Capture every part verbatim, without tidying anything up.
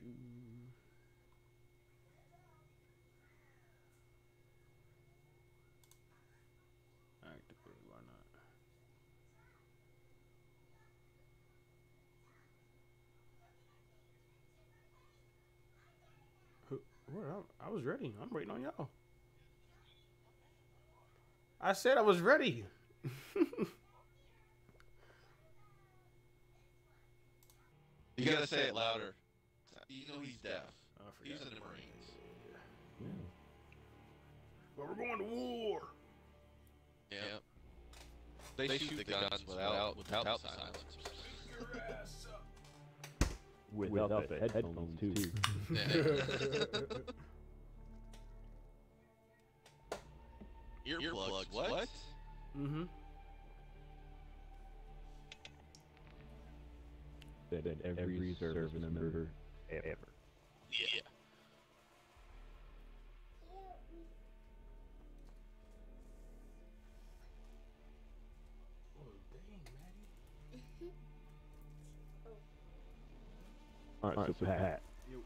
Activate, why not? Who? What? I, I was ready. I'm waiting on y'all. I said I was ready. You gotta say it louder. You know he's deaf. Oh, I He's forgot. in the Marines. Yeah. But we're going to war. Yeah. They, they shoot, shoot the guns, guns without without, without the silencers. Without, without the headphones, too. Earplugs, what? what? Mm-hmm. That, that every, every service member ever. Yeah. Alright, All right, so, so Pat.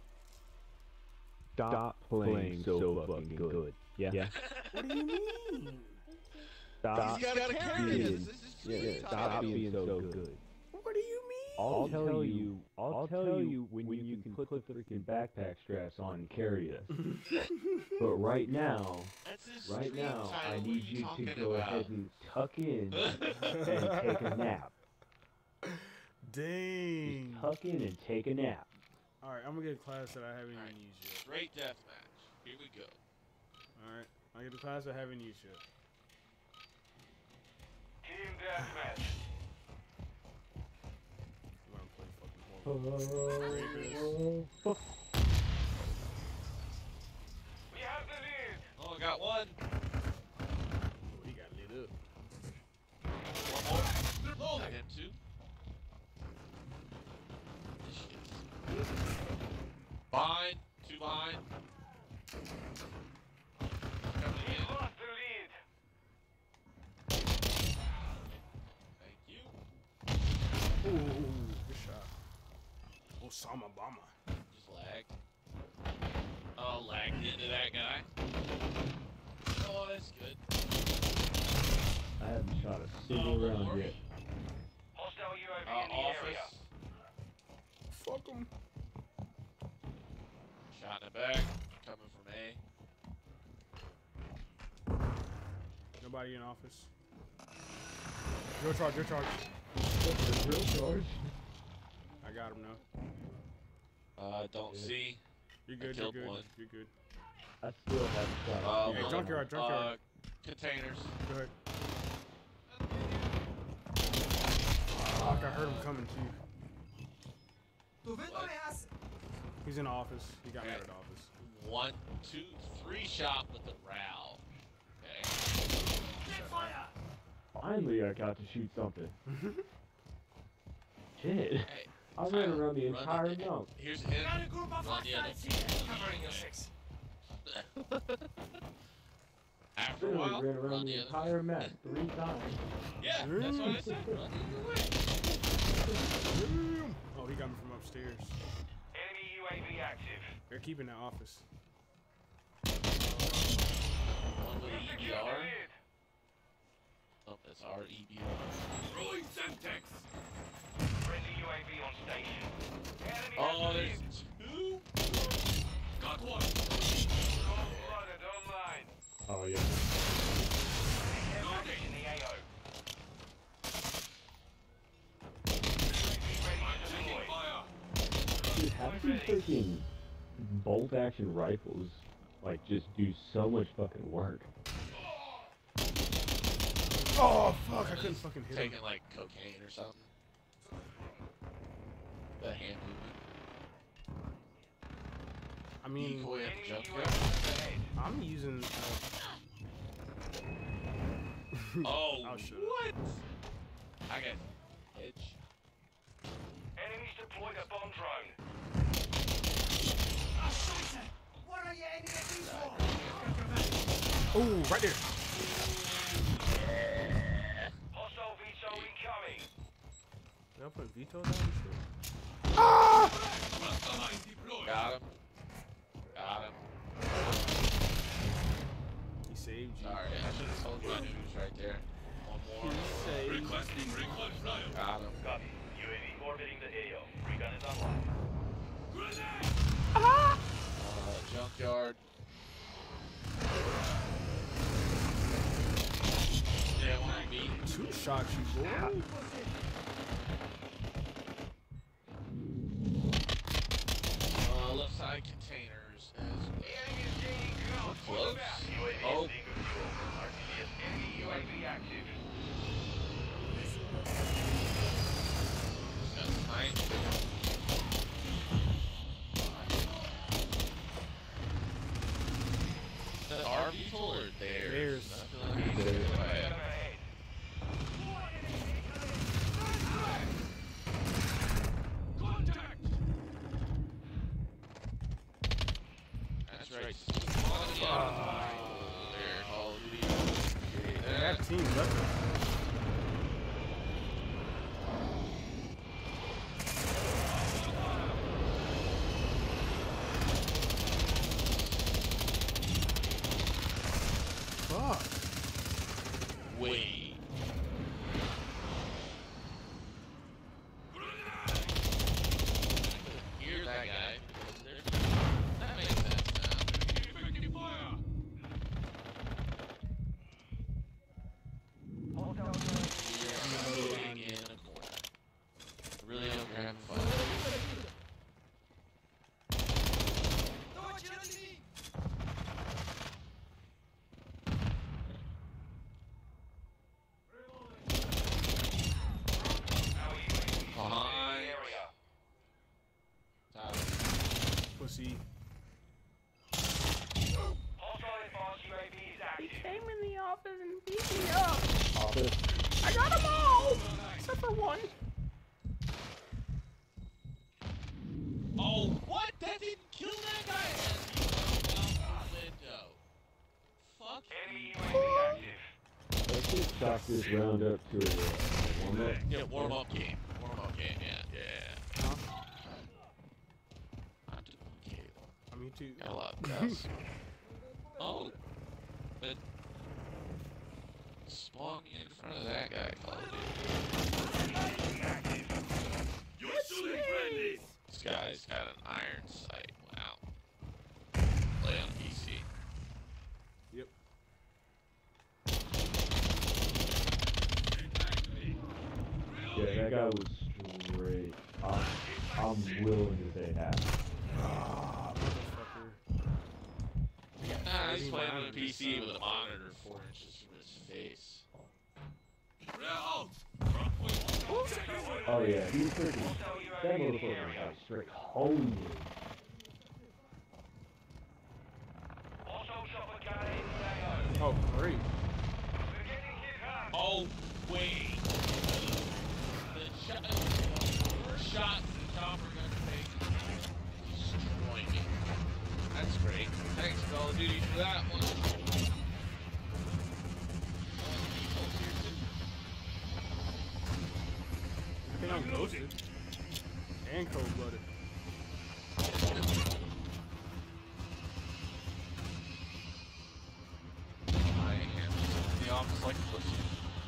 Stop, Stop playing so, so fucking good. good. Yeah? Yeah. What do you mean? Stop, He's got a being, yeah, stop being so good. good. What do you mean? I'll, I'll tell, tell you, I'll, I'll tell, tell you when, when you, you can put, put the freaking backpack straps on and carry us. But right now, right now, I need you to go about? ahead and tuck in and take a nap. Dang. Just tuck in and take a nap. Alright, I'm gonna get a class that I haven't right. even used yet. Great deathmatch. Here we go. Alright, I get a class I haven't used yet. Team deathmatch. I'm gonna play fucking horrible. Uh, we have the lead. Oh, I got one. Oh, he got lit up. One more. I hit two. Behind, two behind. Coming in. Lost the lead. Thank you. Ooh, good shot. Osama Obama. Just lagged. Oh, lagged into that guy. Oh, that's good. I haven't shot a single Oh, round Lord. yet. Hostile U A V Uh, in the office. area. Fuck him. Shot in the back. Coming from A. Nobody in office. Drill charge, drill charge. Drill charge? I got him now. Uh, don't Yeah. see. You're I good, you're killed good, one. you're good. I still have shot. Uh, Hey, one, junkyard, junkyard. Uh, containers. Go ahead. Fuck, I heard him coming too. He's in the office. He got me out of the office. One, two, three shot with the R A L. Okay. Finally, I got to shoot something. Shit. Hey, I ran Tyler, around the run entire the- mount. Here's him. Run the other. Covering your six. After a Literally while, ran around run the the other. entire map three times. Yeah, that's what I said. Run the other way. Oh, he got me from upstairs. Enemy U A V active. They're keeping that office. One with We E B secured the R. lead. Oh, that's our E B R. Throwing Semtex. Friendly U A V on station. Enemy Oh, has the there's lead. two. Got one. Cold-blooded online. Oh, yeah. Deathmatch in the A O. Ready to deploy. Dude, have these freaking bolt action rifles, like, just do so much fucking work. Oh, fuck, I couldn't fucking hit him. Taking like cocaine or something. The hand movement. I mean, Decoy at the Enemy jump U A gun. V ahead. I'm using... Uh... Oh, Oh, shut up. what? I got edge. Enemies deployed a bomb drone. Oh, right there. Hostile V T O incoming. Did I put veto down? Shit. Got junkyard. Yeah, one B. Two shots, you boy. Uh, left side containers as close. Oh. Enemy U A V active. That's nice. The R V or theirs? Theirs. I feel like he's Theirs. away. That's right. Ah. There, Call of Duty. That team left it. Fuck. Wait. Hear that guy. There's- That makes sense now. Floating in a corner. Really don't grab fun. Behind. Top. Pussy. Hostile advanced U A V is active. Came in the office and beat me up. Office. I got them all, except for one. Oh, what? That didn't kill that guy? He fell out the window. Fuck Enemy you. U A V active. Let's just chalk this round up to a uh, warm up. Yeah, warm up game. Warm up game, yeah, yeah. Huh? I'm doing okay. Uh, me too. Got a lot of deaths. Oh, but spawn in front of that guy, Call of Duty. This guy's got an iron sight. Wow. Play on P C. Yep. Yeah, that guy was straight. I'm, I'm willing to say half. Ah, motherfucker. Nah, he's playing on a P C with a monitor four inches from his face. Oh yeah, he's freaking. That motherfucker got straight holy. Hostile chopper gun in the A O. Oh, great. We're getting hit hard. Oh, wait. The shot, the first shot the chopper gun take destroyed me. That's great. Thanks, Call of Duty, for that one. I think I'm ghosted. And cold blooded. I am in the office like a pussy.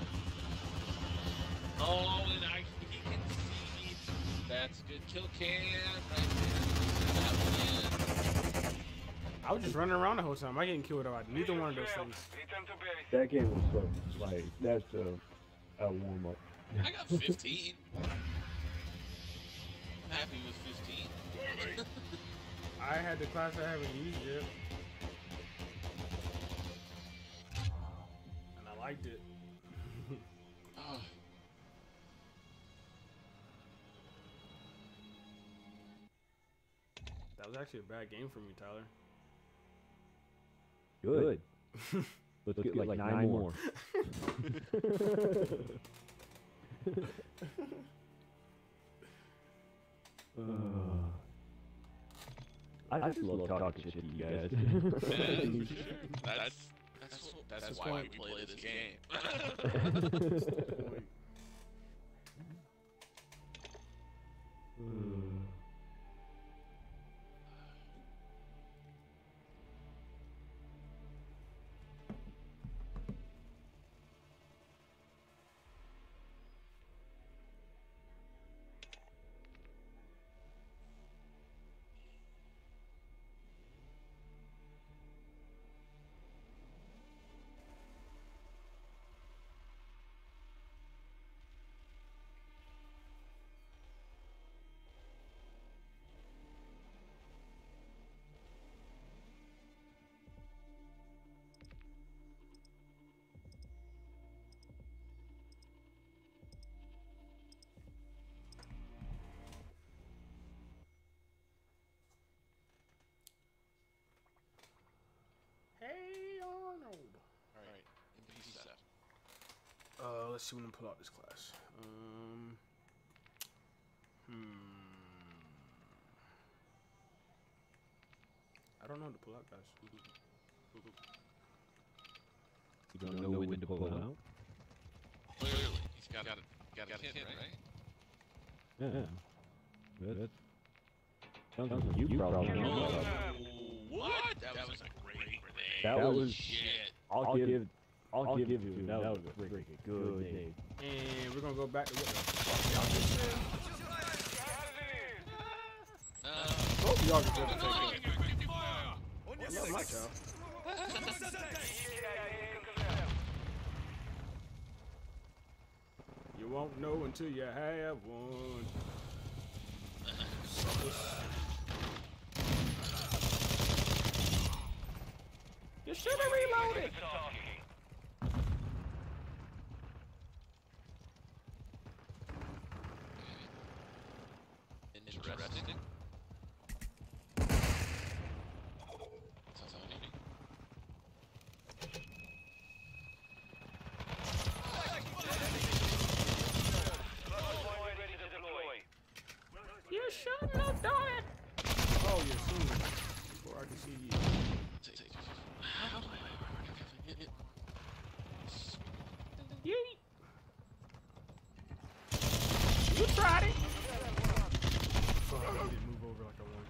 Oh, and I, he can see me. That's a good kill cam right there. That one in. I was just running around the whole time. I getting killed by neither one of those things. Return to base. That game was so like that's a a warm up. I got fifteen. I'm happy with fifteen. I had the class I haven't used yet. And I liked it. Oh. That was actually a bad game for me, Tyler. Good. Let's, get, like, nine, more. uh, I, I just love talking shit to you guys. That's that's that's, that's why we play this game. Uh, let's see when I pull out this class. Um, hmm. I don't know what to pull out, guys. You don't know when to pull out? Clearly, he's got a got a hit, right? Yeah. That's something you probably know. What? That was a great grenade. That was shit. I'll give I'll give you that was a freaking good name. And we're gonna go back to what the fuck y'all just said. Uh, Oh, y'all just said to take it. On Not much, y'all. You won't know until you have one. You should have reloaded. Interesting. You shouldn't have done it. Oh, you're seeing it before I can see you. How do I hit it? Yeet. You tried it. Fuck, I didn't move over like I wanted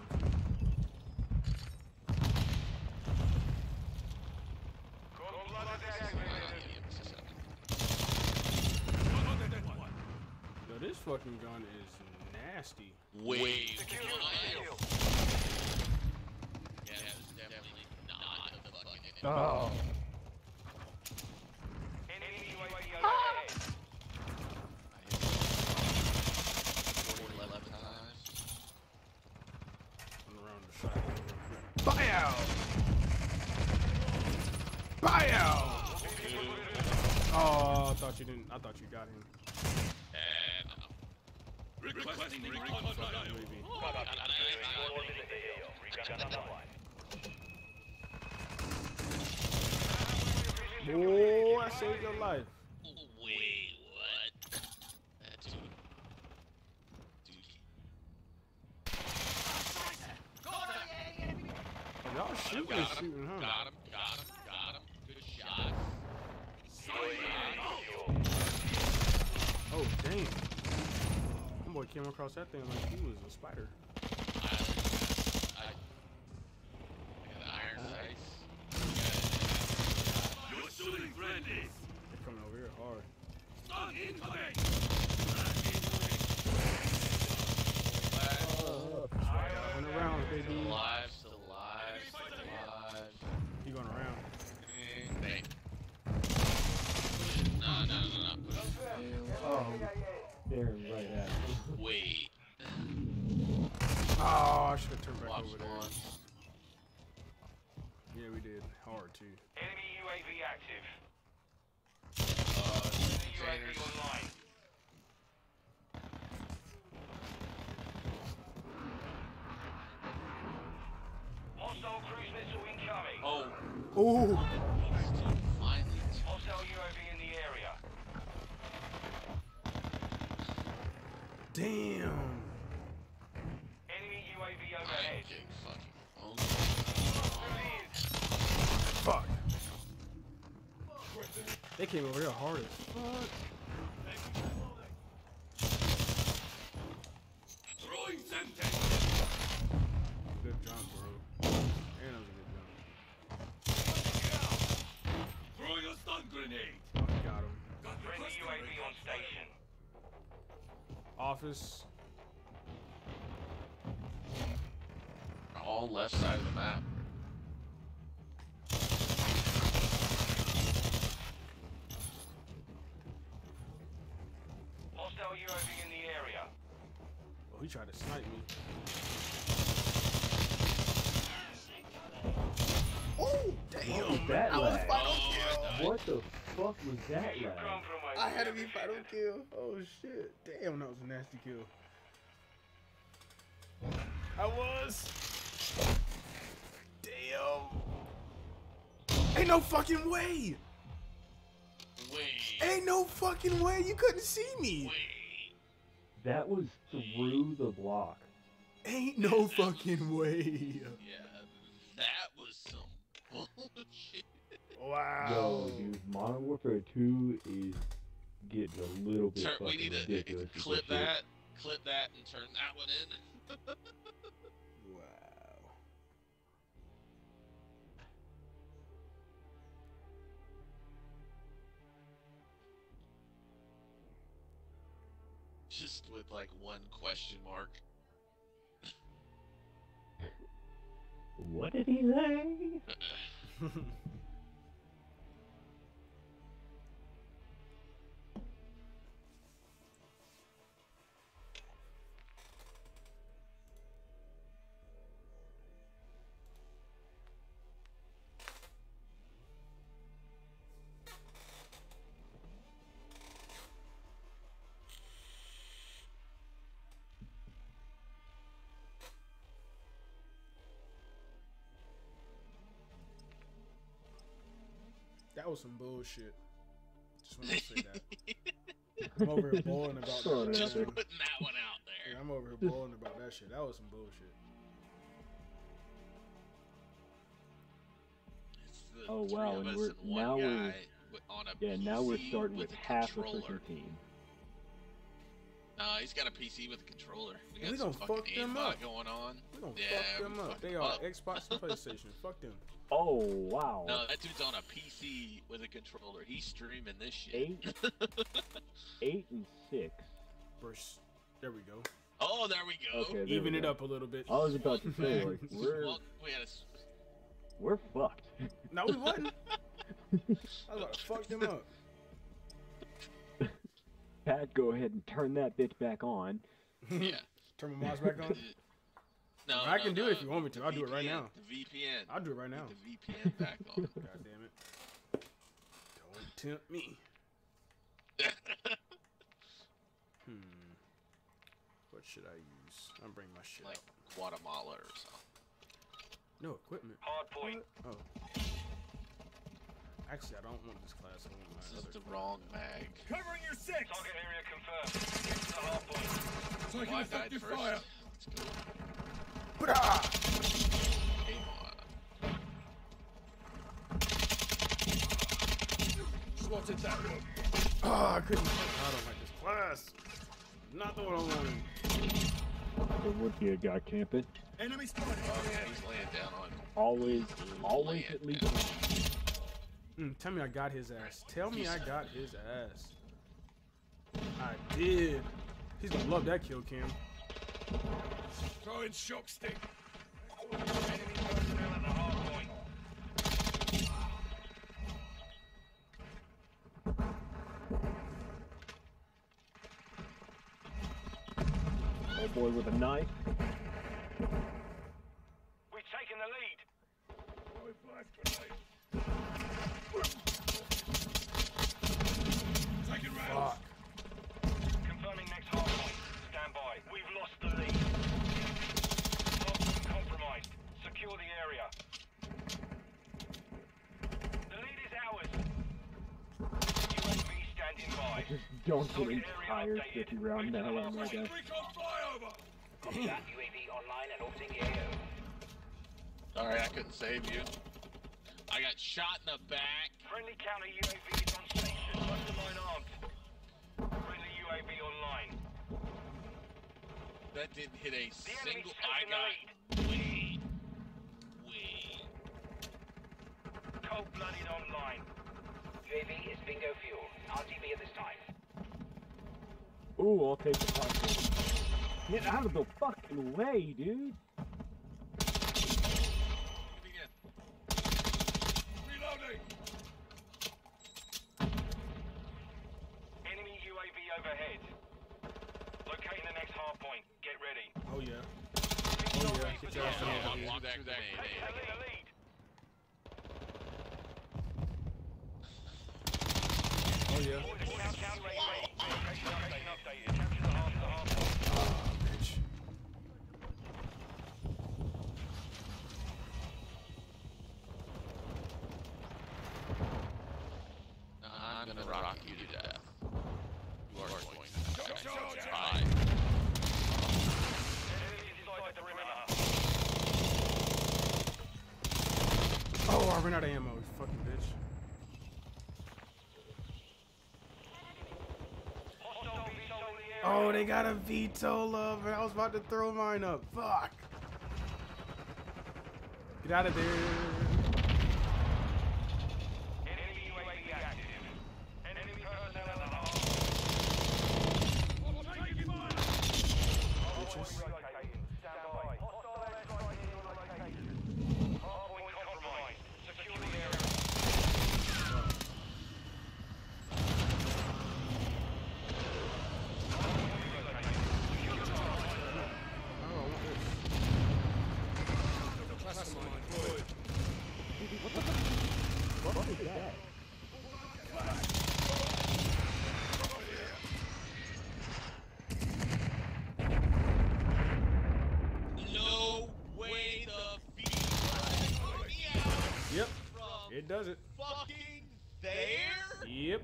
to. Yo, this fucking gun is nasty. Wait. Yeah, it's definitely not a fucking Oh. Enemy U A V overhead. eleven times. I'm around the side. Bow! Bow! Oh, I thought you didn't. I thought you got him. And requesting recon flyover. Maybe. Oh, I saved your life. Wait, what? That dude. Dude. Y'all shooting Got and him, shooting, huh? got him, got him, got him. Good shot. Oh, damn. Homeboy came across that thing like he was a spider. I, I, I got iron sights. You're shooting friendly. They're coming over here hard. Run around, baby. Still alive, still alive, still alive. He going around. Hey. No, no, no, no. Oh. Staring right at me. Wait. Oh, I should have turned back Watch over there. one. Yeah, we did. Hard, too. Enemy U A V active. Uh, Enemy U A V containers. online. Hostile cruise missile incoming. Oh. Oh! Finally. Hostile U A V in the area. Damn! Enemy U A V I'm overhead. getting fucking owned. Fuck! They came over here hard as fuck. Good jump, bro. And that was a good jump. Throwing a stun grenade. Oh, he got him. Friendly U A V on station. Office. All left side of the map. Hostile U A V in the area. Oh, he tried to snipe me. Oh, damn! What was that I was lag? final Oh, kill! What the fuck was that You lag? come from I had to be final kill. Oh, shit. Damn, that was a nasty kill. I was. Damn. Ain't no fucking way. Wait. Ain't no fucking way you couldn't see me. Wait. That was through the block. Ain't no fucking way. Yeah, that was some bullshit. Wow. Yo, dude, Modern Warfare two is getting a little bit Turn, fucking we need to ridiculous. with clip this shit. that, clip that, and turn that one in. Wow. Just with like one question mark. What did he say? That was some bullshit. Just want to say that. I'm over here bowling about Sorry, that. Just man. putting that one out there. Yeah, I'm over here bowling about that shit. That was some bullshit. It's the Oh, three wow, of and us we're- and one now we're- guy with- on a Yeah, now we're P C starting with a half a controller. freaking team. No, he's got a P C with a controller. We We got some gonna fucking fuck them aimbot up. going on. We gonna Yeah, fuck them we up. fuck They them are up. Xbox and PlayStation. Fuck them. Oh, wow. No, that dude's on a P C with a controller. He's streaming this shit. Eight, eight and six. Burst. There we go. Oh, there we go. Okay, there Even we it go. up a little bit. I was about to say, like, we're Well, we had a s- we're fucked. No, we wasn't. I was about to fuck them up. Pat, go ahead and turn that bitch back on. yeah. Turn my mouse back on. No, I no, can do no, it if you want me to. the I'll do it right V P N, now. The V P N. I'll do it right now. Get the V P N back on. God damn it. Don't tempt me. Hmm. What should I use? I'm bringing my shit Like out. Guatemala or something. No equipment. Hard point. What? Oh. Actually, I don't want this class. I want my This is other. the wrong mag. Covering your six! Target area confirmed. Get to the hard point. Taking Well, I effective died first. fire! Let's go. Bra! Game on. Spotted that one. Oh, I couldn't. I don't like this class. Not the one I wanted. There would be a guy camping. Enemy spotted! Oh, he's laying down on. Always, always at least. Mm, tell me I got his ass. Tell me I got his ass. I did. He's gonna love that kill cam. Throwing shock stick. Enemy personnel at the hard point. Oh boy with a knife. We've taken the lead. Throwing flash grenade. Taking rounds. Fuck. Confirming next hard point. Stand by. We've lost the lead. Hard point compromised. Secure the area. The lead is ours. U A V standing by. Just don't get Target entire area fifty updated. round Move to the now, hard my point. guy. Recon flyover! Copy that. U A V online and orbiting the A O. Sorry, I couldn't save you. I got shot in the back. Friendly counter U A V is on station. Mastermind armed. Friendly U A V online. That didn't hit a The enemy's single. I taking the lead. got. Wait. Wait. Cold-blooded online. U A V is bingo fuel. R T B at this time. Ooh, I'll take the possible. Get out of the fucking way, dude. Give me again. Reloading! Enemy U A V overhead. Locating the next hard point. Get ready. Oh yeah. Oh yeah. Get your ass Oh, down, I'm dude. walking through that Take grenade. the lead. Oh yeah. Countdown rate ready. Location update updated. Capture the hard, the hard point. Ah, bitch. I'm gonna rock you to death. I ran out of ammo, you fucking bitch. Oh, they got a veto lover. I was about to throw mine up. Fuck. Get out of there. Enemy U A V active. Enemy personnel at the home. Bitches. Relocating. Stand by. Hostile airstrike in your location. Hardpoint compromised. Secure the area. What is that? No way the V Yep. from It does it. fucking there? Yep.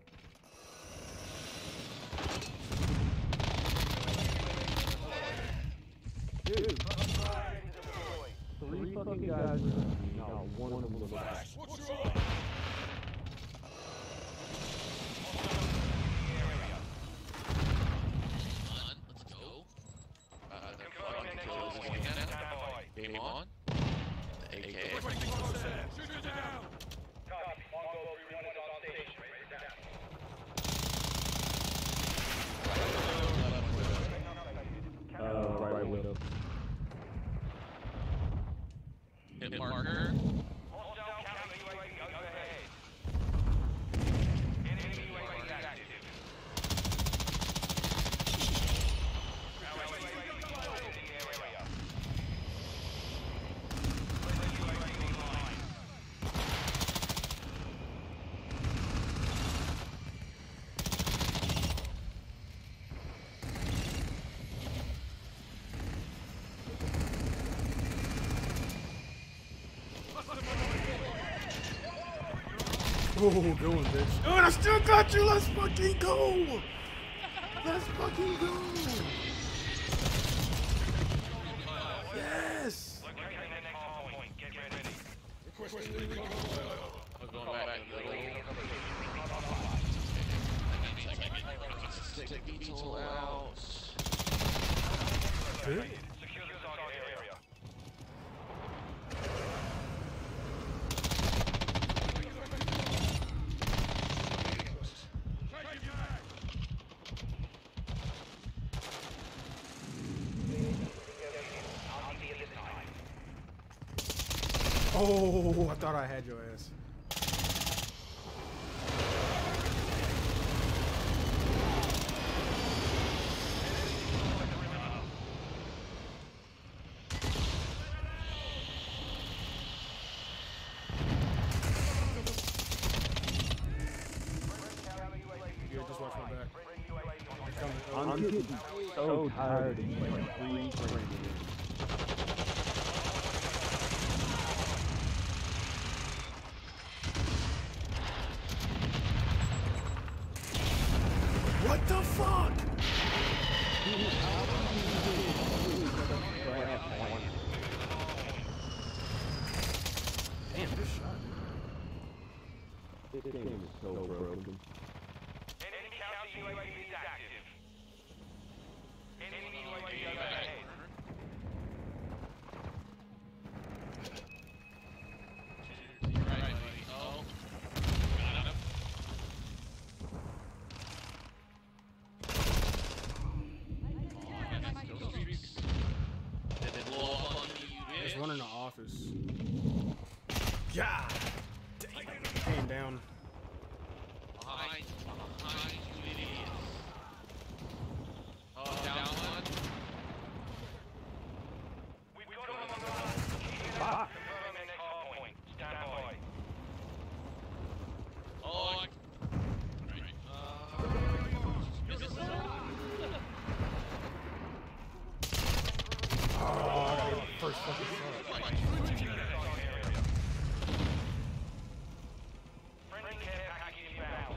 Dude. Three fucking guys. Not one of them was back. What's wrong? On, let's go. Uh, the fucking kill is going down. Game on. The A K. Shoot it down! Copy. One go three one is on station. Raise down. Uh, right window. Hit marker. Hostile counter U A V overhead. Enemy U A V active. Our U A V in the area. Friendly U A V online. Oh, good one, bitch. Oh, and I still got you. Let's fucking go. Let's fucking go. Yes. Locating the next hardpoint. Get ready. Requesting recon flyover. I'm going back. Stick the beetle out. Good. Secure the target area. Take your back! Oh, I thought I had your ass. Yeah, just watch my back. They're coming. I'm getting so tired of you like three frames. What the fuck? Damn, this shot. This game is so broken. Enemy counter U A V is active. Enemy U A V overhead. Right, oh. Got him. Did they blow up on you, There's bitch? one in the office. Yeah. Damn. Came down. Behind, behind you idiots. Oh, down one. We've got them on the run. Keep it up. Confirm the next hardpoint. Stand by. Oh, I... Right. Uh... Is this Oh, I gotta get the first fucking shot. Friendly care package inbound.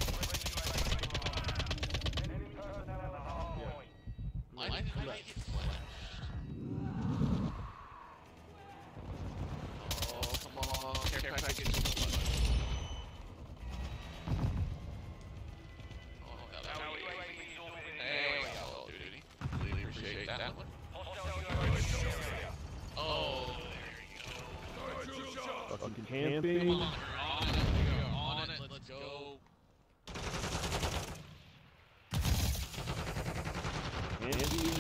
Enemy personnel at the hardpoint. Why did I get flashed? Oh, come on. Care appreciate that one. Hostile U A V in the area. Oh, there you go. Fucking Come camping. on, we're on it. We are on it. Let's go. Camping.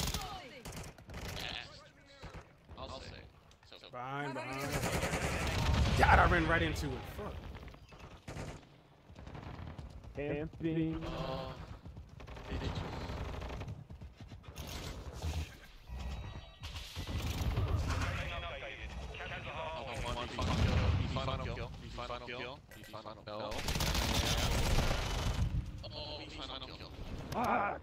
I'll say. So, so Behind, behind. God, I ran right into it. Fuck. Camping. uh, bitches. Oh, one, one, final kill. Be final kill. Be final kill. Be final kill. Oh, be final kill. Fuck.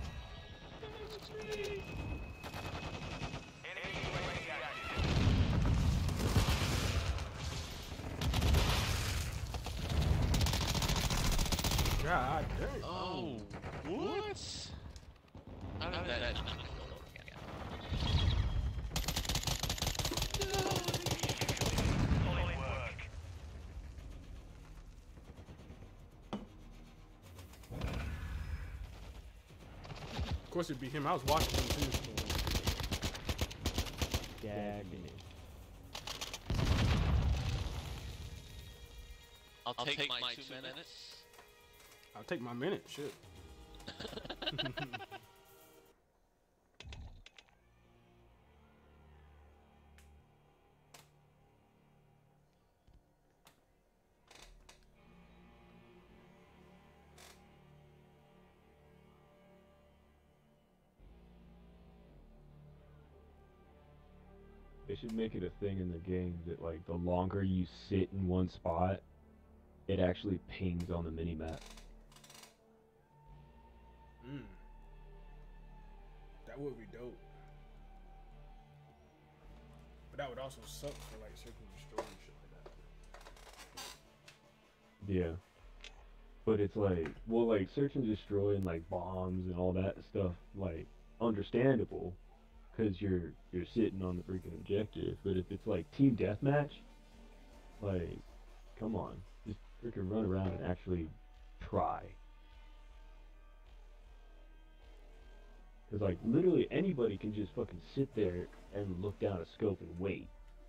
God dang. Oh, what? How did that not kill? Solid work. Of course it'd be him. I was watching him too. Gagging. I'll, I'll take, take my, my two, two minutes. minutes. I'll take my minute. Shit. They should make it a thing in the game that, like, the longer you sit in one spot, it actually pings on the minimap. Mm. That would be dope. But that would also suck for like search and destroy and shit like that. Yeah. But it's like, well, like, search and destroy and, like, bombs and all that stuff, like, understandable. Because you're, you're sitting on the freaking objective. But if it's, like, team deathmatch, like, come on. Just freaking run around and actually try. Because, like, literally anybody can just fucking sit there and look down a scope and wait.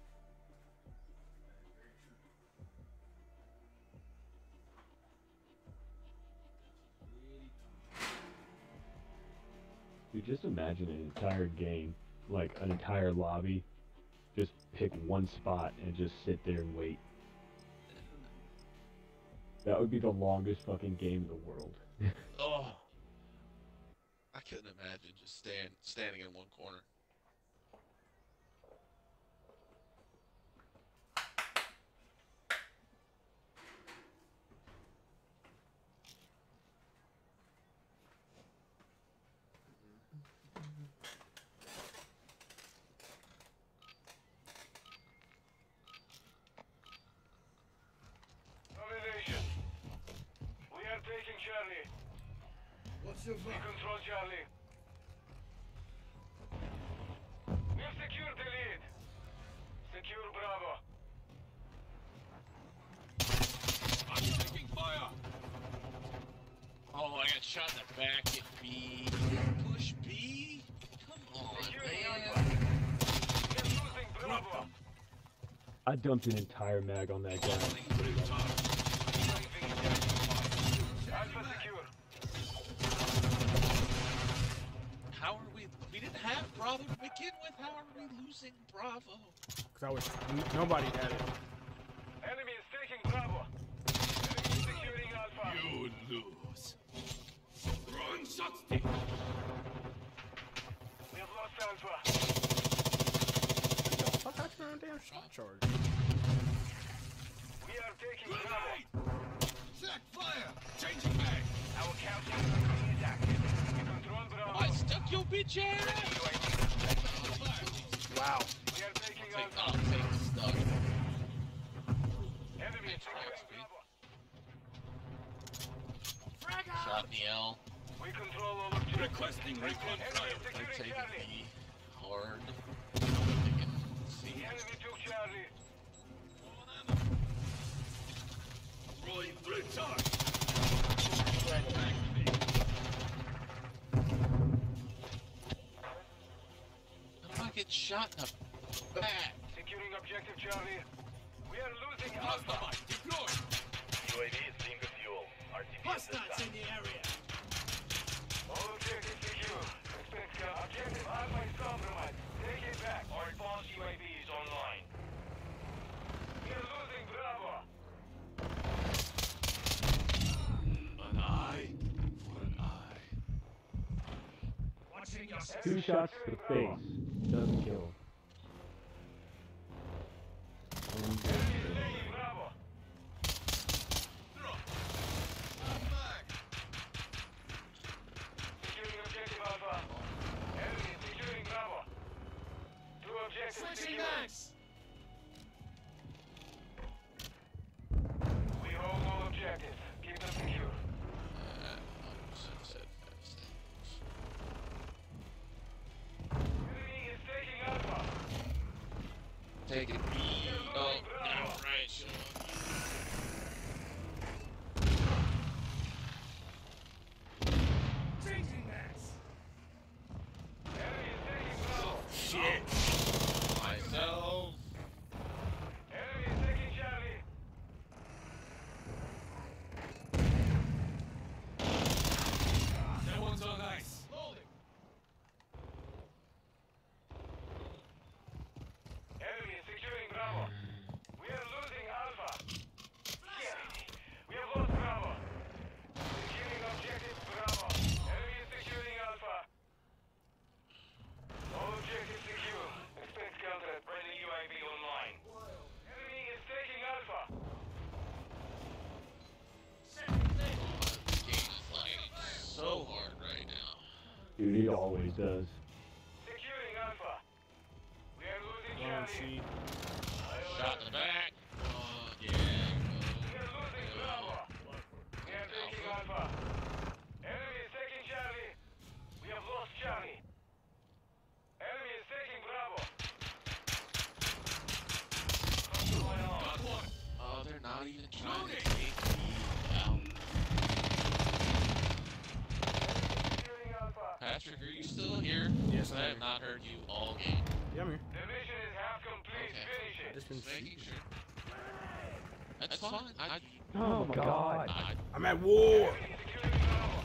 Dude, just imagine an entire game, like an entire lobby, just pick one spot and just sit there and wait. That would be the longest fucking game in the world. Oh, I couldn't imagine just stand standing in one corner. Domination. We are taking Charlie. What's your We back? control Charlie. We've secured the lead. Secure Bravo. I'm taking fire! Oh, I got shot in the back at B. Push B? Come on, Securing man. Alpha. We're losing Bravo. I dumped an entire mag on that guy. Alpha secure. How are we? We didn't have Bravo to begin with. How are we losing Bravo? Cause I was n nobody had it. Enemy is taking Bravo. Enemy is securing Alpha. You lose. Run shots! We have lost Alpha. Fuck, I turned damn shot charge. We are taking Bravo. Check fire! Changing mag! Our counter is active. We control Bravo. I stuck your bitch ass! Wow. We are taking Take, Alpha. I'll take the stuff. Enemy is Thanks, securing Roxby. Bravo. Shot in the L. We control all objectives. Requesting recon Enemy fire. is I securing take Charlie. B hard. Taking C. The enemy took Charlie. Rolling three charge! get shot in the back. Securing objective Charlie. We are losing Cluster Alpha. mine deployed. U A V is being fuel. R T B Hostiles in the area. All objectives secure. Expect uh, objective Alpha is compromised. Take it back. Our advanced U A V is online. We are losing Bravo. An eye for an eye. Watching your Two shots to the face. Doesn't kill. One kill. Taking Bravo. drop. I'm back. Securing objective Alpha. Enemy is securing Bravo. Two objectives Switching secure. mags. We hold all objectives. Keep them secure. Enemy is taking Alpha. Take it. Oh, no, right, Sean. Changing mags. Enemy is taking Bravo. Shit. Myself. Enemy is taking Charlie. That one's on ice. Loading. Enemy is securing Bravo. We are losing Alpha. Shit. We have lost Bravo. Securing objective Bravo. Enemy is securing Alpha. All objectives secure. Expect counter at friendly U A V online. Enemy is taking Alpha. This game is like so hard right now. Dude, it always does. Securing Alpha. We are losing Oh, Charlie. see. Shot in the back. Oh, yeah. We are losing Bravo. We are taking Alpha. Enemy is taking Charlie. We have lost Charlie. Enemy is taking Bravo. Control on. Got one. Oh, they're not even trying Loading. to take me out. Securing Alpha. Patrick, are you still here? Yes, I I'm have here. not heard you all game. Yeah, I'm here. The mission is half complete. Okay. Finish it. Just been Just making shooting. sure. That's fine. I, Oh my god. I, I'm at war. Enemy securing Bravo.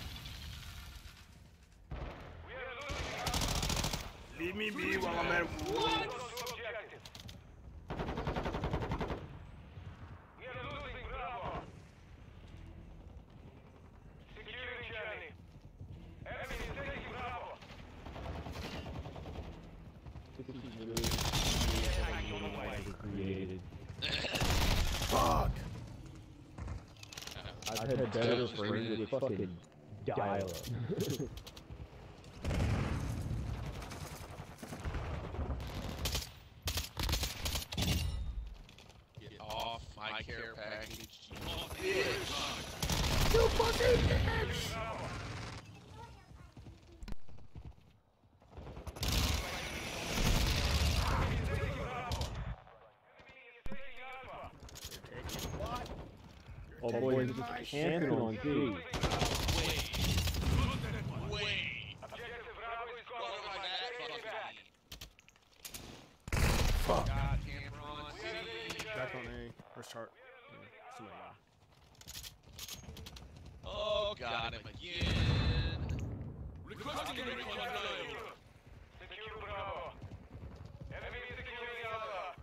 We are losing Alpha. Leave me be while I'm at war. Lost two objectives. We are losing Bravo. Securing Charlie. Enemy is taking Bravo. This is really created. Fuck. I've had better friends with fucking dial-up. get off my care package. You fucking bitch. Bravo. Enemy is taking Bravo. Enemy is taking Alpha. Oh boy, this is camping on Z. Losing Bravo. Wait. Objective Bravo is compromised. Take it back. Fuck. God, Cameron. We are losing Back on Charlie. A. Where's chart? Yeah, somebody got Oh, got him again. Requesting a recon flyover. Secure Bravo. Enemy is securing Alpha.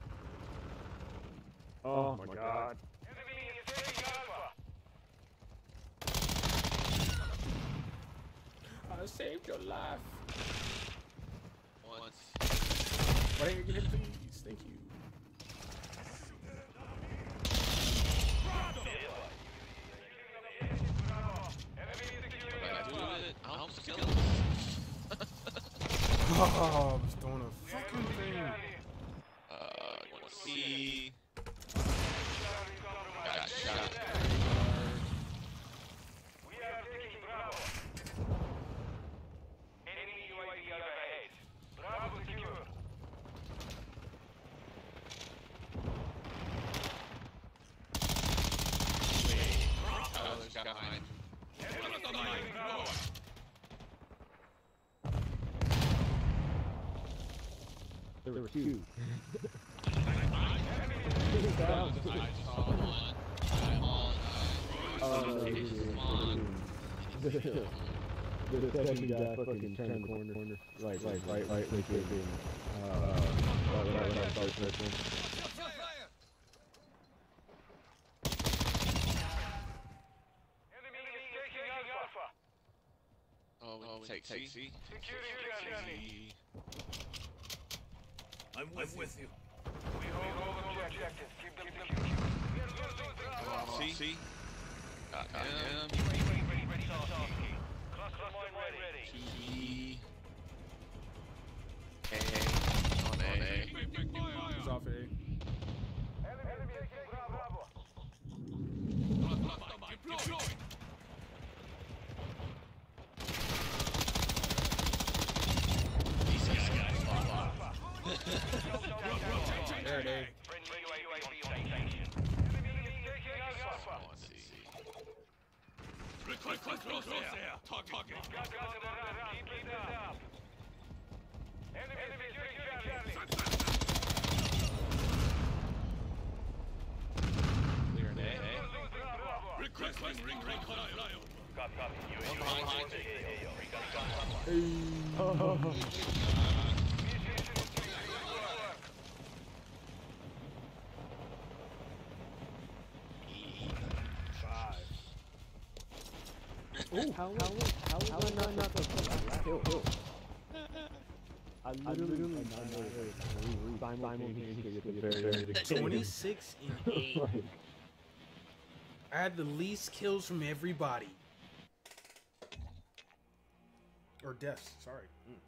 Oh my god. Enemy is taking Alpha. I saved your life. Once. Why didn't you get hit, please? Thank you. Bravo. Enemy is securing If I do Alpha. it, I almost kill him. Oh, I was doing a fucking thing. Uh, you want to see? Charlie compromised. Got Take shot. it back. We are taking Bravo. Enemy U A V overhead. Bravo secure. Oh, there's a guy behind you. Enemy is securing Bravo. there were two. I saw one. I all Oh, they spawned. the second guy fucking turned the corner, corner, like, like, right, right, like, in, uh, what, what, what I thought was right. Enemy is taking Alpha. Oh, we oh, take take C. Securing Charlie. I'm with, I'm with you. We hold all objectives. Keep them secure. We are losing Bravo. C. C. Got him. Ready, ready, ready, ready. Cluster mine ready. T. A. On A. He's off A. Enemy taking Bravo. Deploy. These guys fall off. There it is. Friendly U A V on station. Enemy taking Alpha. On C. Quick, quick, close there. Target. Got them on the run. Keep it up. Enemy securing Charlie. Clear an A. Losing Bravo. Requesting ring recon flyover. Copy, copy. U A V One behind on the you. A O. Recon Oh, oh, how, how, how, how, how, not, not the fuck, kill, kill. I literally, twenty-six and eight. I had the least kills from everybody. Or deaths, sorry.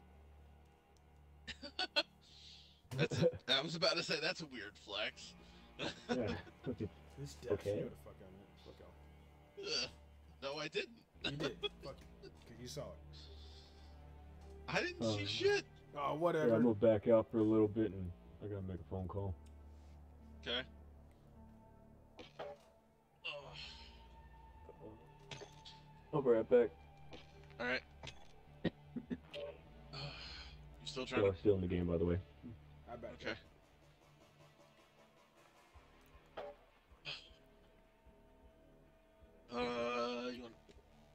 Mm. That's a, I was about to say that's a weird flex. Yeah. This death, Okay. you know the fuck out, man. Fuck out. Ugh. No, I didn't. You did. Fuck it. 'Cause you saw it. I didn't Um, see shit. Oh, Yeah, whatever. I'm gonna back out for a little bit and I gotta make a phone call. Okay. I'll be right back. All right. You still trying So to? I'm still in the game, by the way. I bet. Okay. Uh, you want?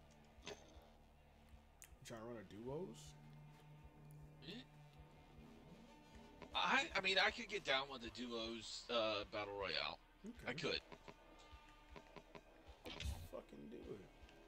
You trying to run a duos? I I mean I could get down with the duos uh, battle royale. Okay. I could. Let's fucking do it.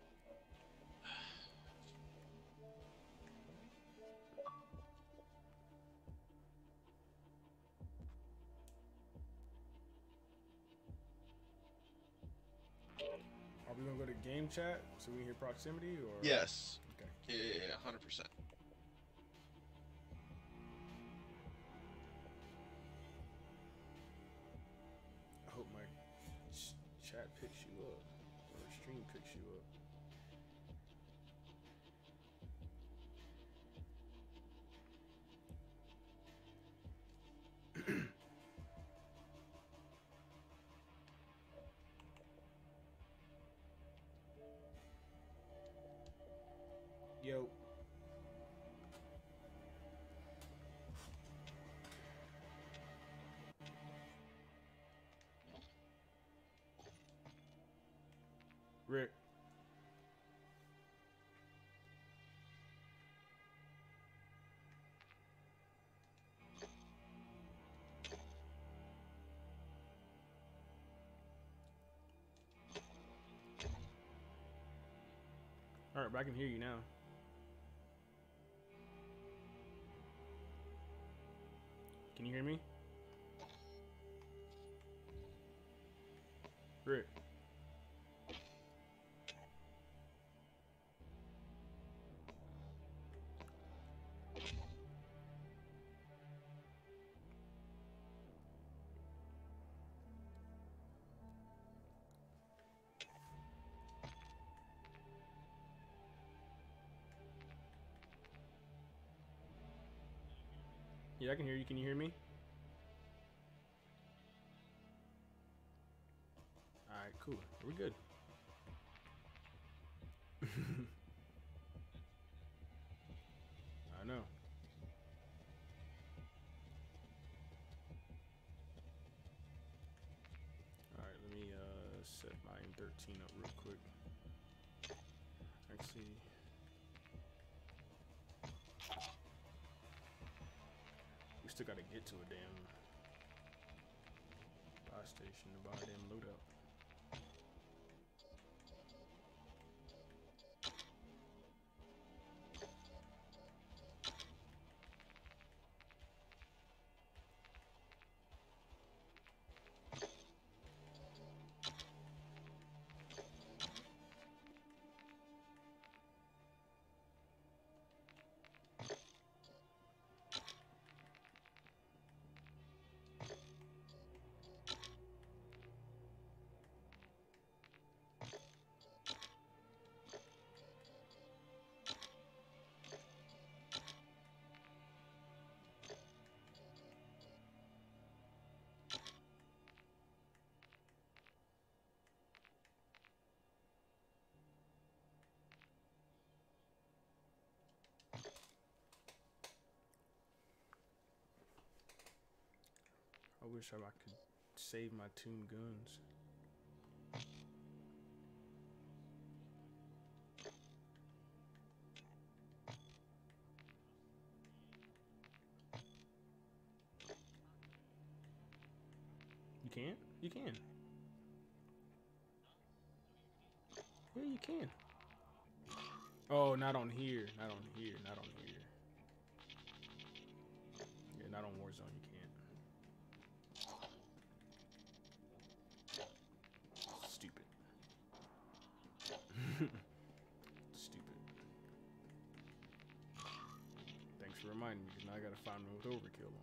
Are we gonna go to game chat so we can hear proximity or? Yes. Okay. Yeah, yeah, yeah, hundred percent. I hope my ch- chat picks you up or stream picks you up. Yo. Rick. All right, but I can hear you now. Can you hear me? Rick. Yeah, I can hear you. Can you hear me? Alright, cool. We're good. I know. fourteen up real quick. Actually, we still gotta get to a damn buy station to buy a damn loadout. I wish I could save my tomb guns. You can? You can. Yeah, you can. Oh, not on here. Not on here. Not on here. Yeah, not on Warzone. You can't. Stupid. Stupid. Thanks for reminding me, because now I gotta find one with overkill on.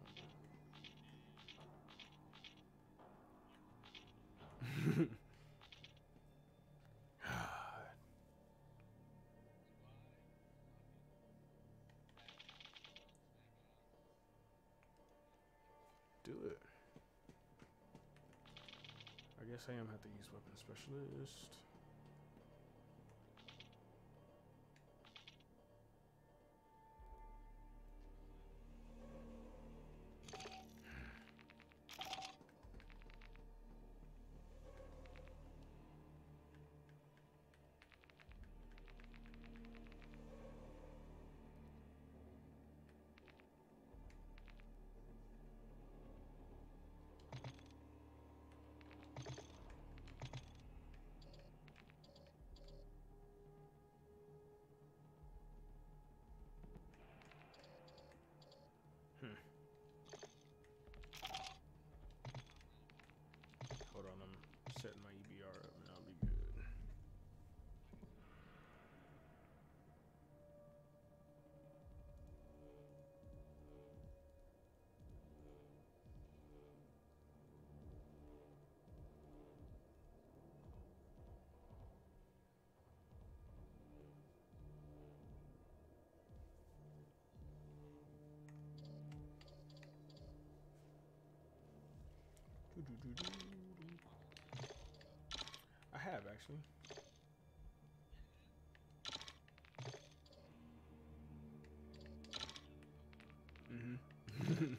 Do it. I guess I am have to use weapon specialist. Hold on, I'm setting my E B R up and I'll be good. I have actually. Mm-hmm.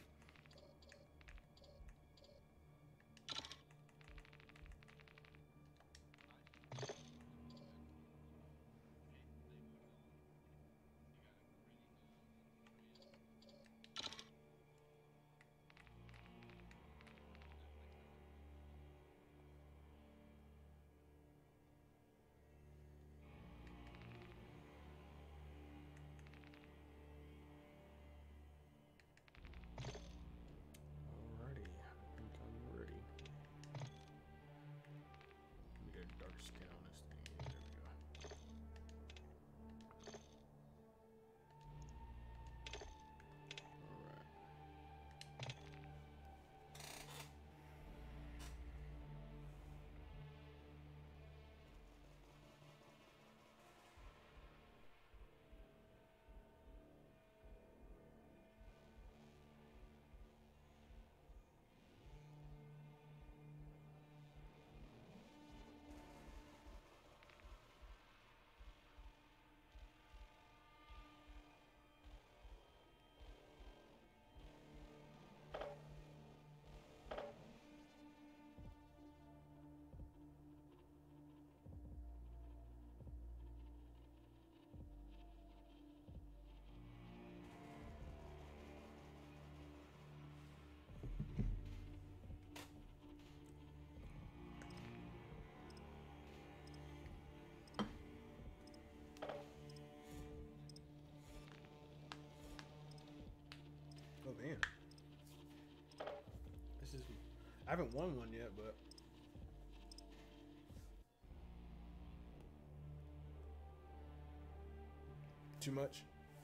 I haven't won one yet, but too much.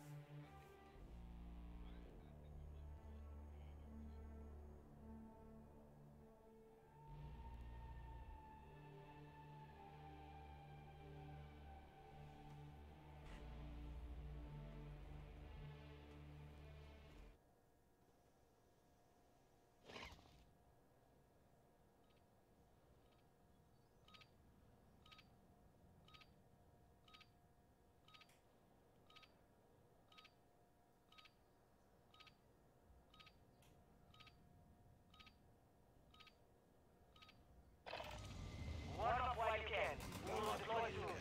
Warm up while you can. We will deploy soon.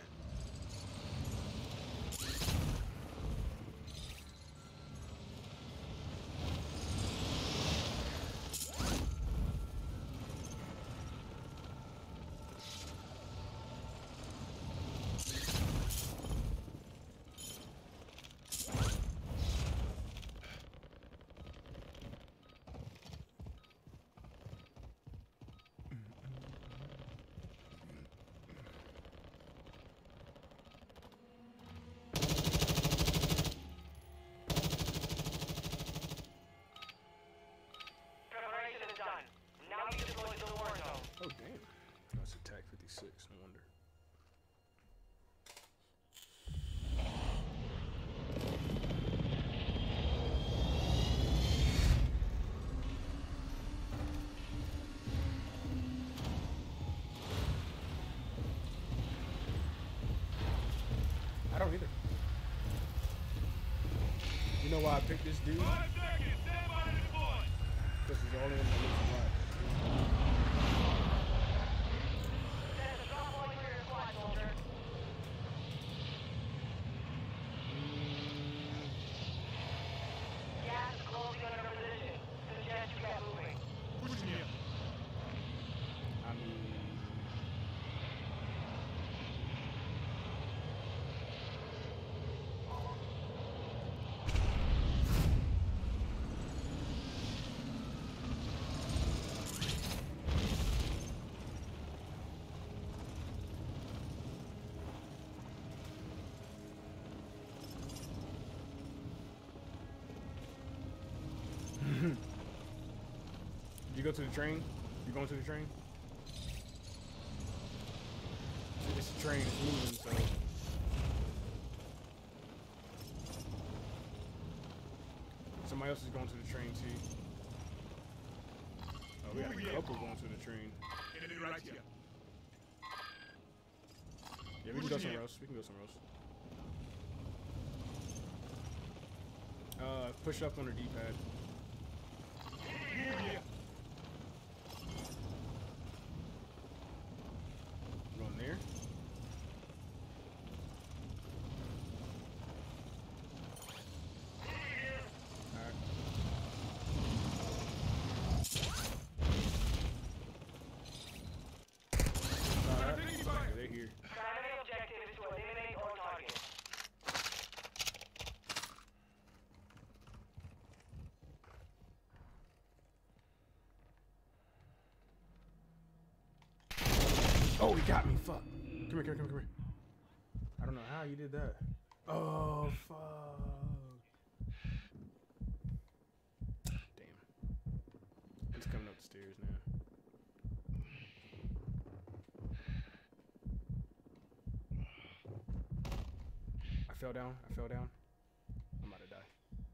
Preparation is done. Now you deploy to the war zone. Oh damn. That's attack fifty-six, no wonder. I don't either. You know why I picked this dude? Five seconds. Stand by to deploy. Because he's the only one that looks alive. Set a drop point for your squad, soldier. Gas is closing on your position. Suggest you get moving. Push me up. I mean, did you go to the train? You going to the train? It's a train, it's moving, so. Somebody else is going to the train, too. Oh, we got a couple going to the train. Enemy right here. Yeah, we can go somewhere else. We can go somewhere else. Uh, push up on the D-pad. Run there. Alright. Alright. Okay, they're here. Primary objective is to eliminate all targets. Oh, he got me. Fuck. Come here, come here, come here, come here. I don't know how you did that. Oh, fuck. Damn. He's coming up the stairs now. I fell down. I fell down. I'm about to die.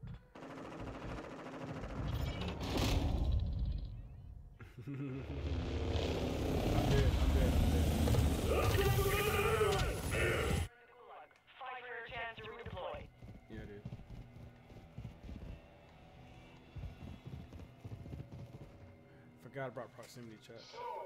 I'm dead. I'm dead. I'm dead. Fight for your chance to redeploy. Yeah, dude. Forgot about proximity chat.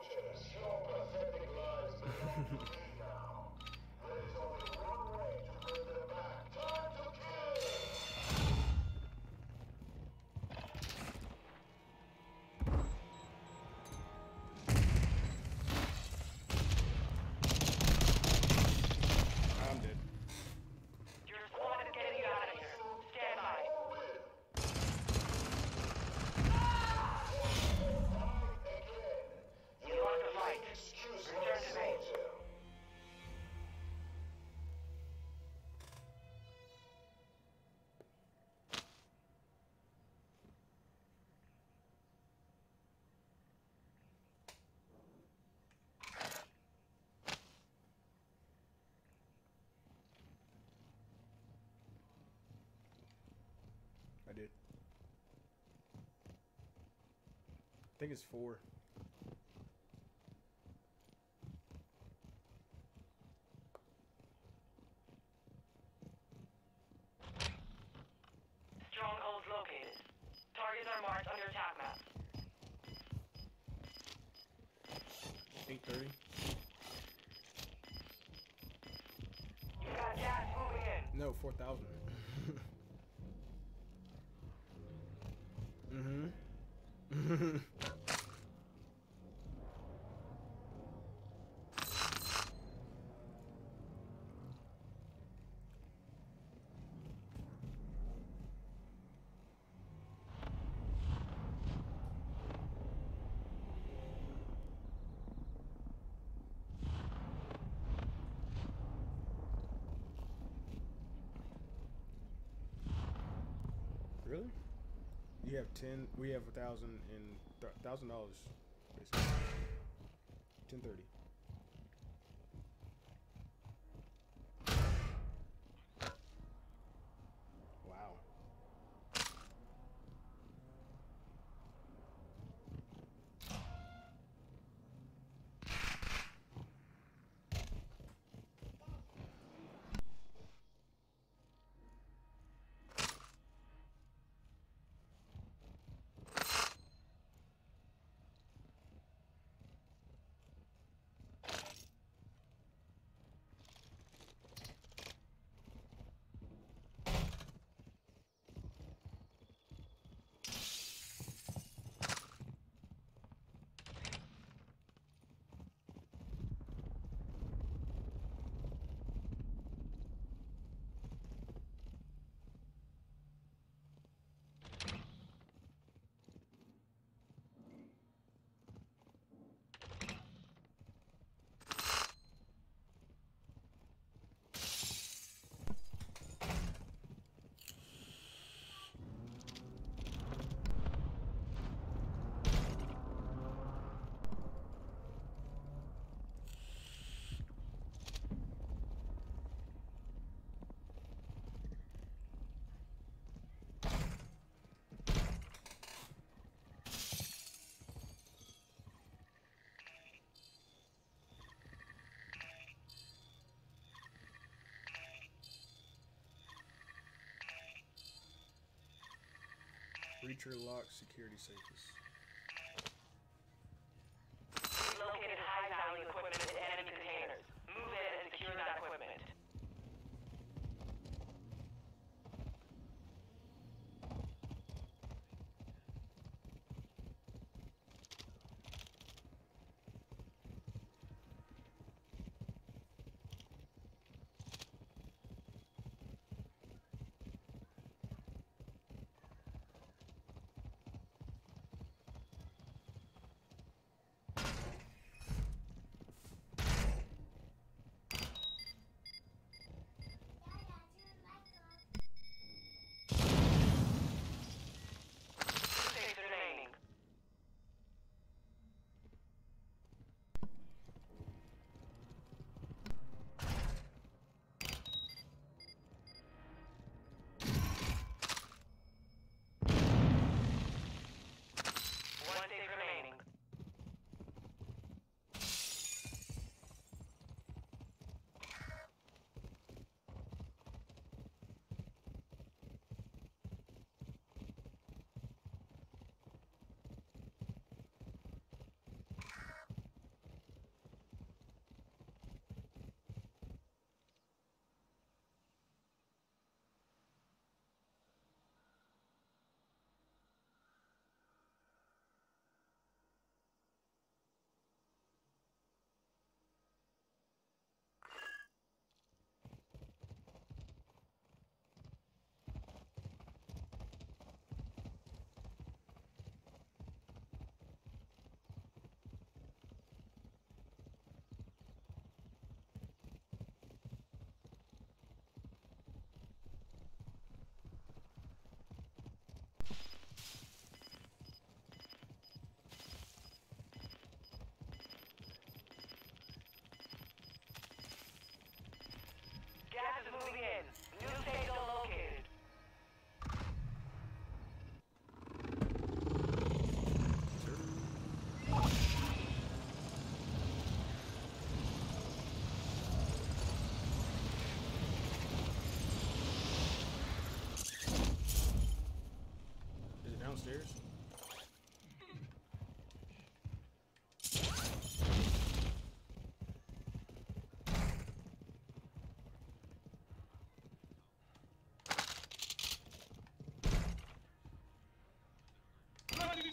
I'm dead. Your squad is getting you out of here. Stand by. I did. I think it's four. Strongholds located. Targets are marked on your attack map. eight thirty. You got gas moving in. No, four thousand. mm-hmm. Mm-hmm. Really? You have ten. We have a thousand and th thousand dollars, basically. Ten thirty. Wow. Breacher lock security safes. Located high-value equipment in enemy containers. Move in and secure that equipment.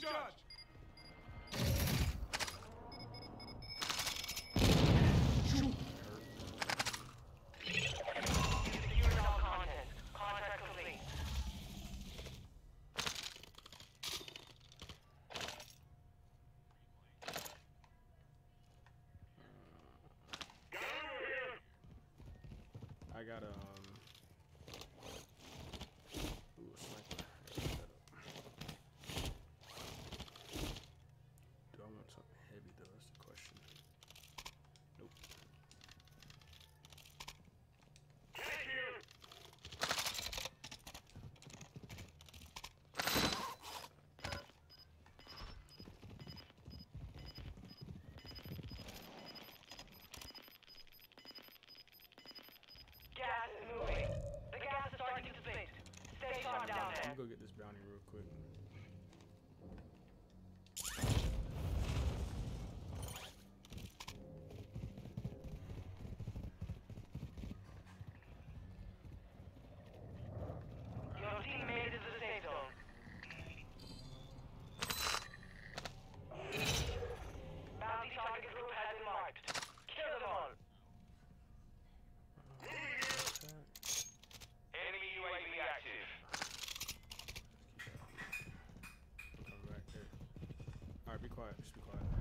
charge! Secured all content. Contract complete. I got um. Ooh, a sniper. I gotta pick that up. Do I want something heavy though? That's the question. Nope. Gas is moving. The gas is starting to split. Stay sharp down I'm there. gonna go get this bounty real quick. Your team made it to the safe zone. Bounty target group has been marked. Kill them all. Enemy U A V active. Come back there. All right, be quiet. Just be quiet.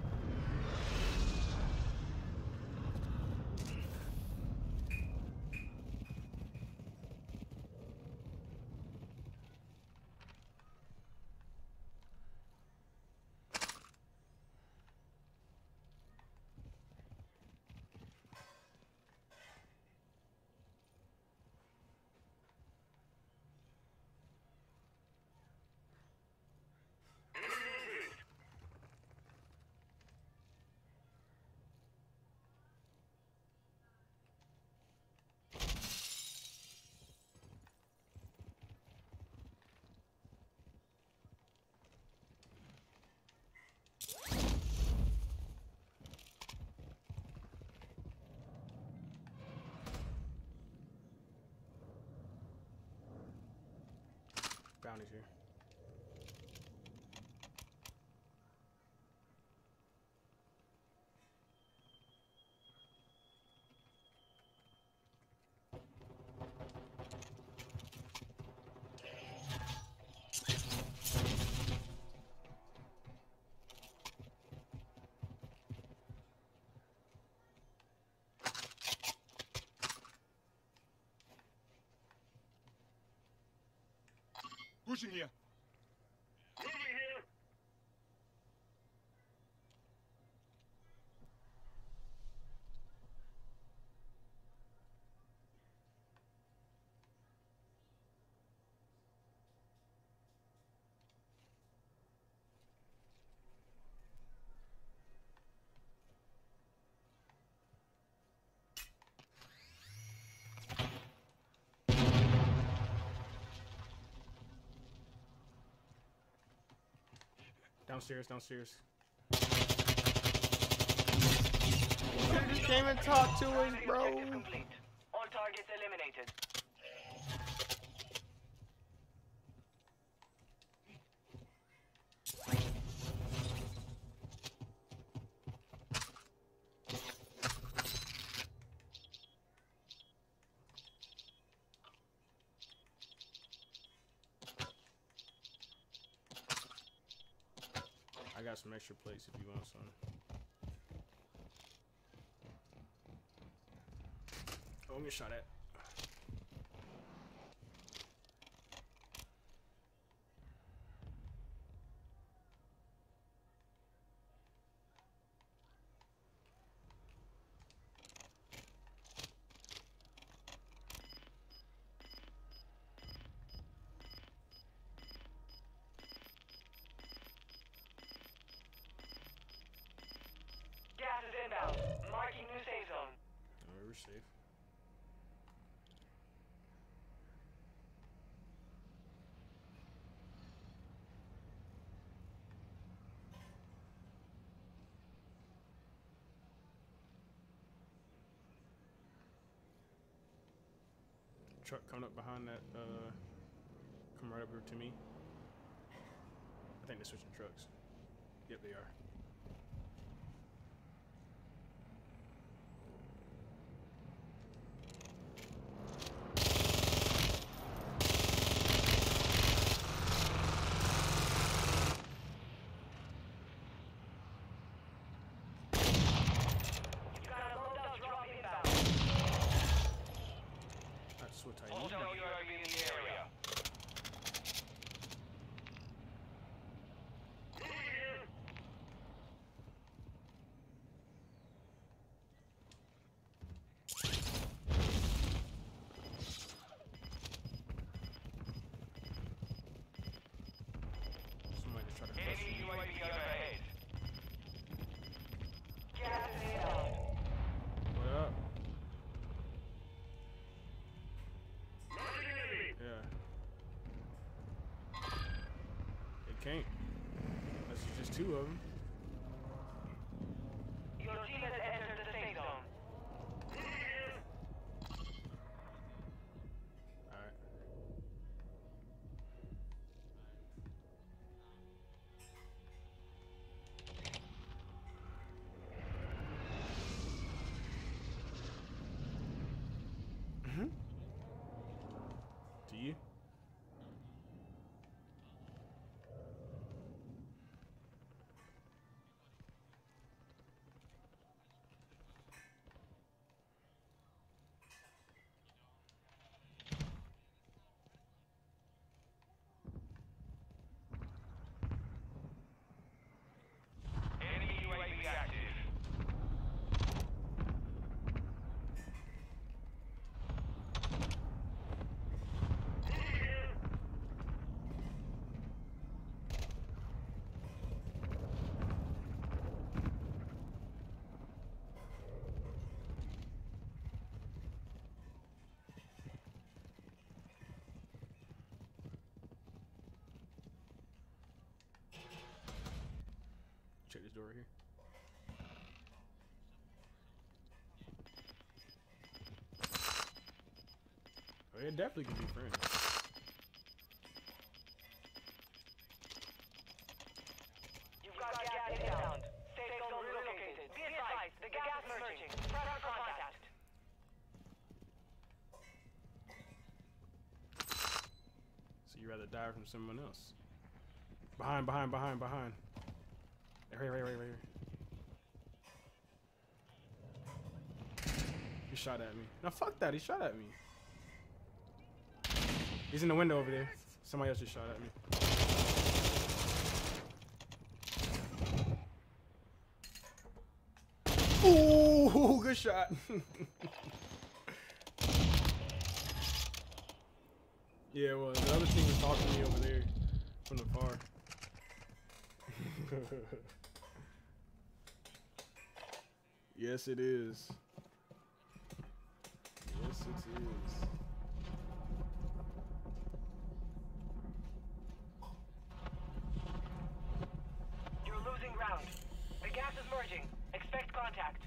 Bounty's here. Pushing here. Downstairs, downstairs. You came and talked to us, bro. Objective complete. All targets eliminated. I got some extra plates if you want some. Oh, I'm gonna shot at. Gas is inbound. Marking new safe zone. Oh, we're safe. Truck coming up behind that, uh, come right over to me. I think they're switching trucks. Yep, they are. That's what I need. Hostile U A V in the area. Somebody just try to press Enemy me. U A V overhead. Gas is inbound. What up? Yeah. It can't. Unless it's just two of them. Your team has entered the safe zone. Alright. Mm-hmm. Do you? Enemy U A V active. Check this door right here. Oh, it definitely can be friends. You've got gas inbound. Safe zone relocated. Be advised, the gas is merging. Press for contact. So you rather die from someone else? Behind, behind, behind, behind. Right, right, right, right here. He shot at me. Now fuck that, he shot at me. He's in the window over there. Somebody else just shot at me. Ooh, good shot. Yeah, well, the other team was talking to me over there from the far. Yes, it is. Yes, it is. You're losing ground. The gas is merging. Expect contact.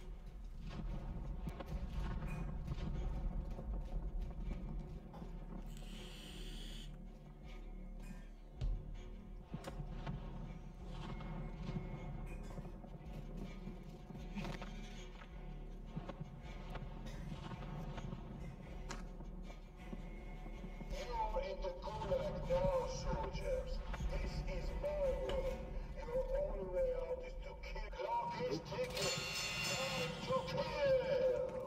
You're in the gulag now, soldiers. This is my world. Your only way out is to kill. Clock is ticking. Time to kill.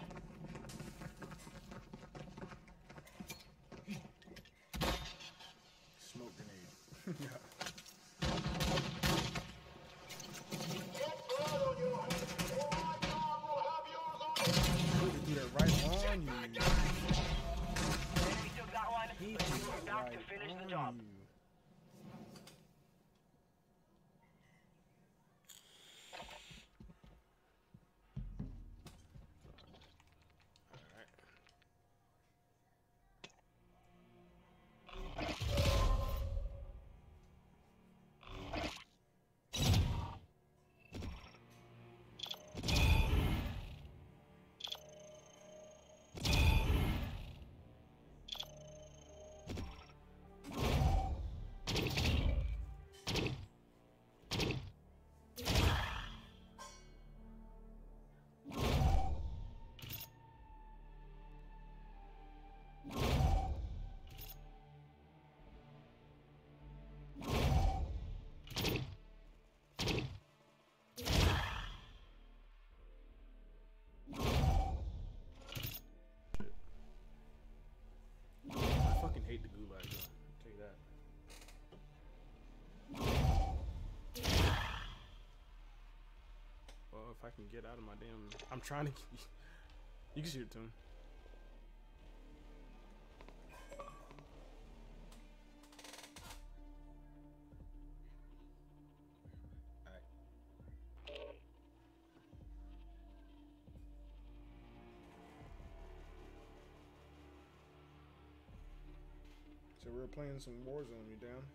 Smoke grenade. Get blood on your hands, or my God will have yours on. He do that right on you. Enemy took that one. He Let's do move that back right to finish the on job. you. hate the gulag. Though. I'll tell you that. Well, if I can get out of my damn, I'm trying to. You can shoot it to him. So we're playing some Warzone, you down?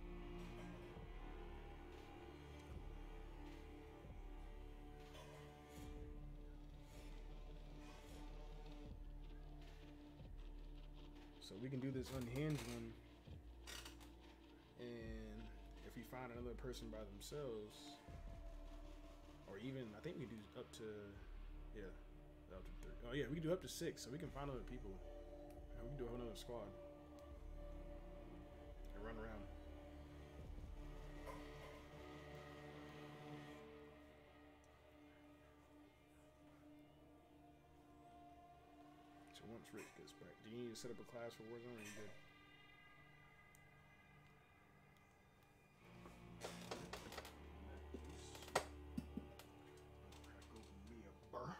So we can do this unhinged one, and if we find another person by themselves, or even, I think we do up to, yeah, up to three. Oh yeah, we can do up to six, so we can find other people. And we can do a whole nother squad. Run around. So once Rich gets back, do you need to set up a class for Warzone or are you good? Crack open me a bar.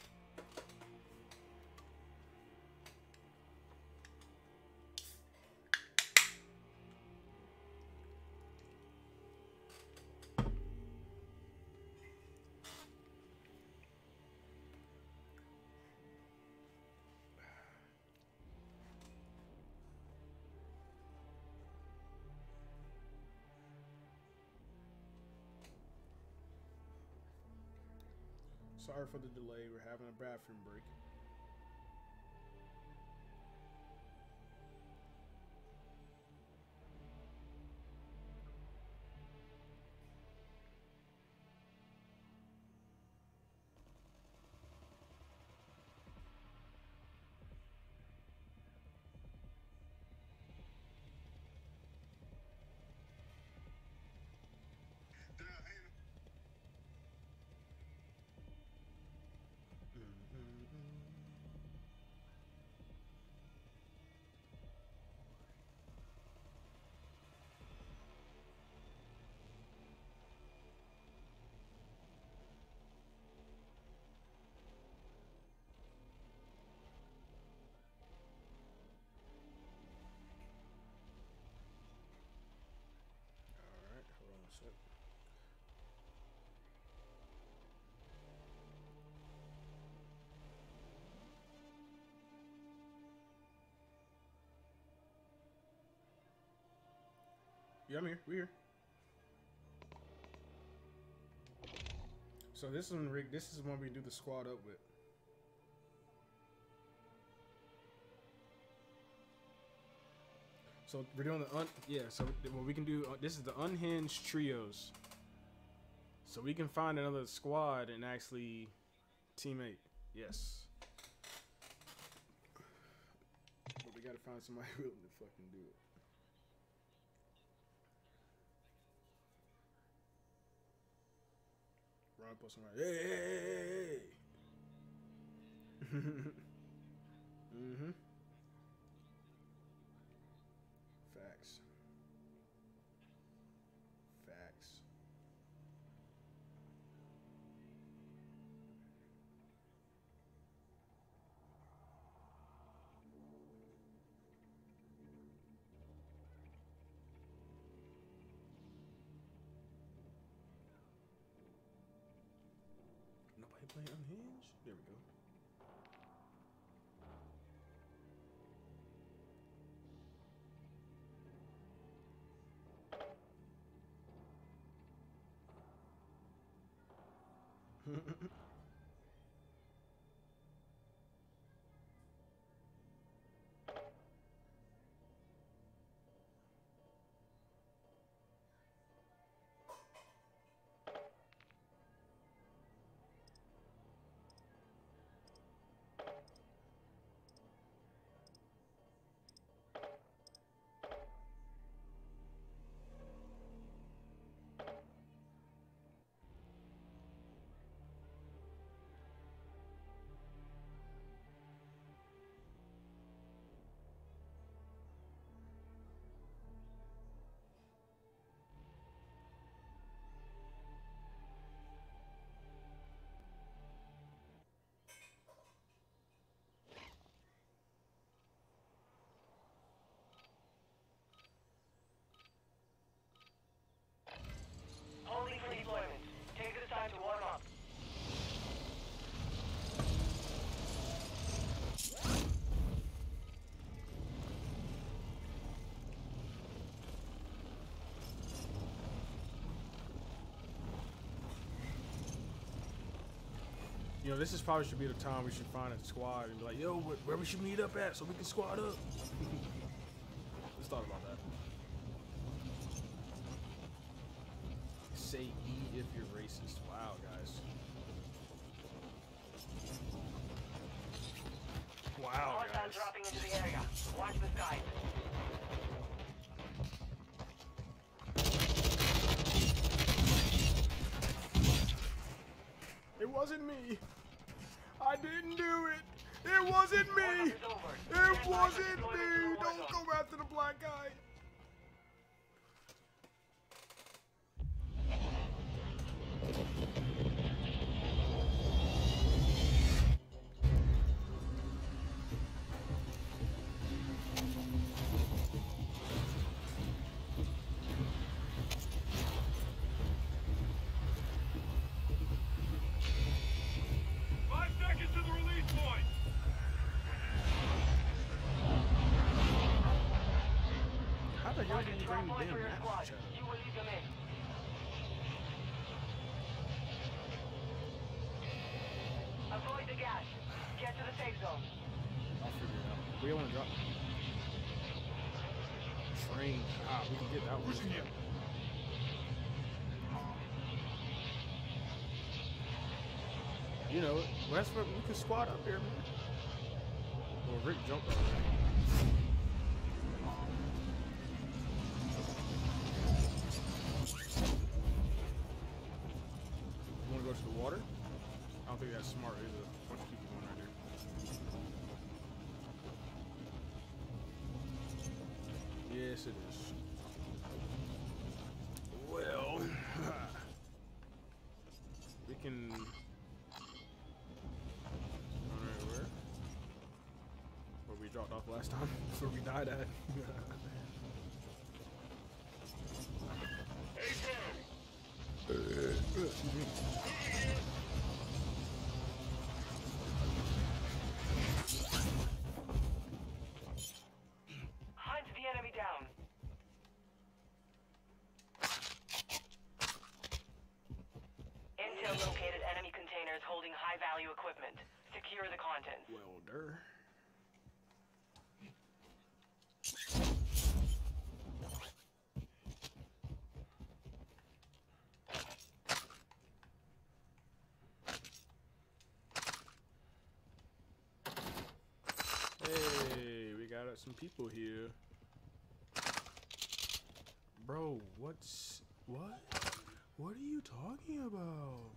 Sorry for the delay. We're having a bathroom break. Yeah, I'm here. We're here. So this one, Rick, this is one we do the squad up with. So we're doing the un yeah. So what we can do, uh, this is the unhinged trios. So we can find another squad and actually teammate. Yes. But we gotta find somebody willing to fucking do it. Run up on somebody. Hey, hey, hey, hey. Mm-hmm. Facts. Facts. Nobody playing Unhinged? There we go. You know, this is probably should be the time we should find a squad and be like, yo, wh where we should meet up at so we can squad up. Let's talk about that. Say E if you're racist. Wow, guys. Wow, Hostiles guys. dropping into the area. Watch the skies. It wasn't me. I didn't do it. It wasn't me. It's over. It wasn't me. Don't go after the black guy. Five seconds to the release point. How the hell Mark did a you drop bring point them for your back? squad. You will lead them in. Avoid the gas. Get to the safe zone. I'll figure it out. We don't want to drop. Train. Ah, we can get that one. You know, that's what we can squat up here, man. Well, Rick jumped already. You want to go to the water? I don't think that's smart. There's a bunch of people going right there. Yes, it is. Well, we can. Alright, where? Where we dropped off last time? Where we died at? Excuse me. Hunt the enemy down. Intel located enemy containers holding high-value equipment. Secure the contents. Well, der. Hey, we got uh, some people here. Bro, what's... what? What are you talking about?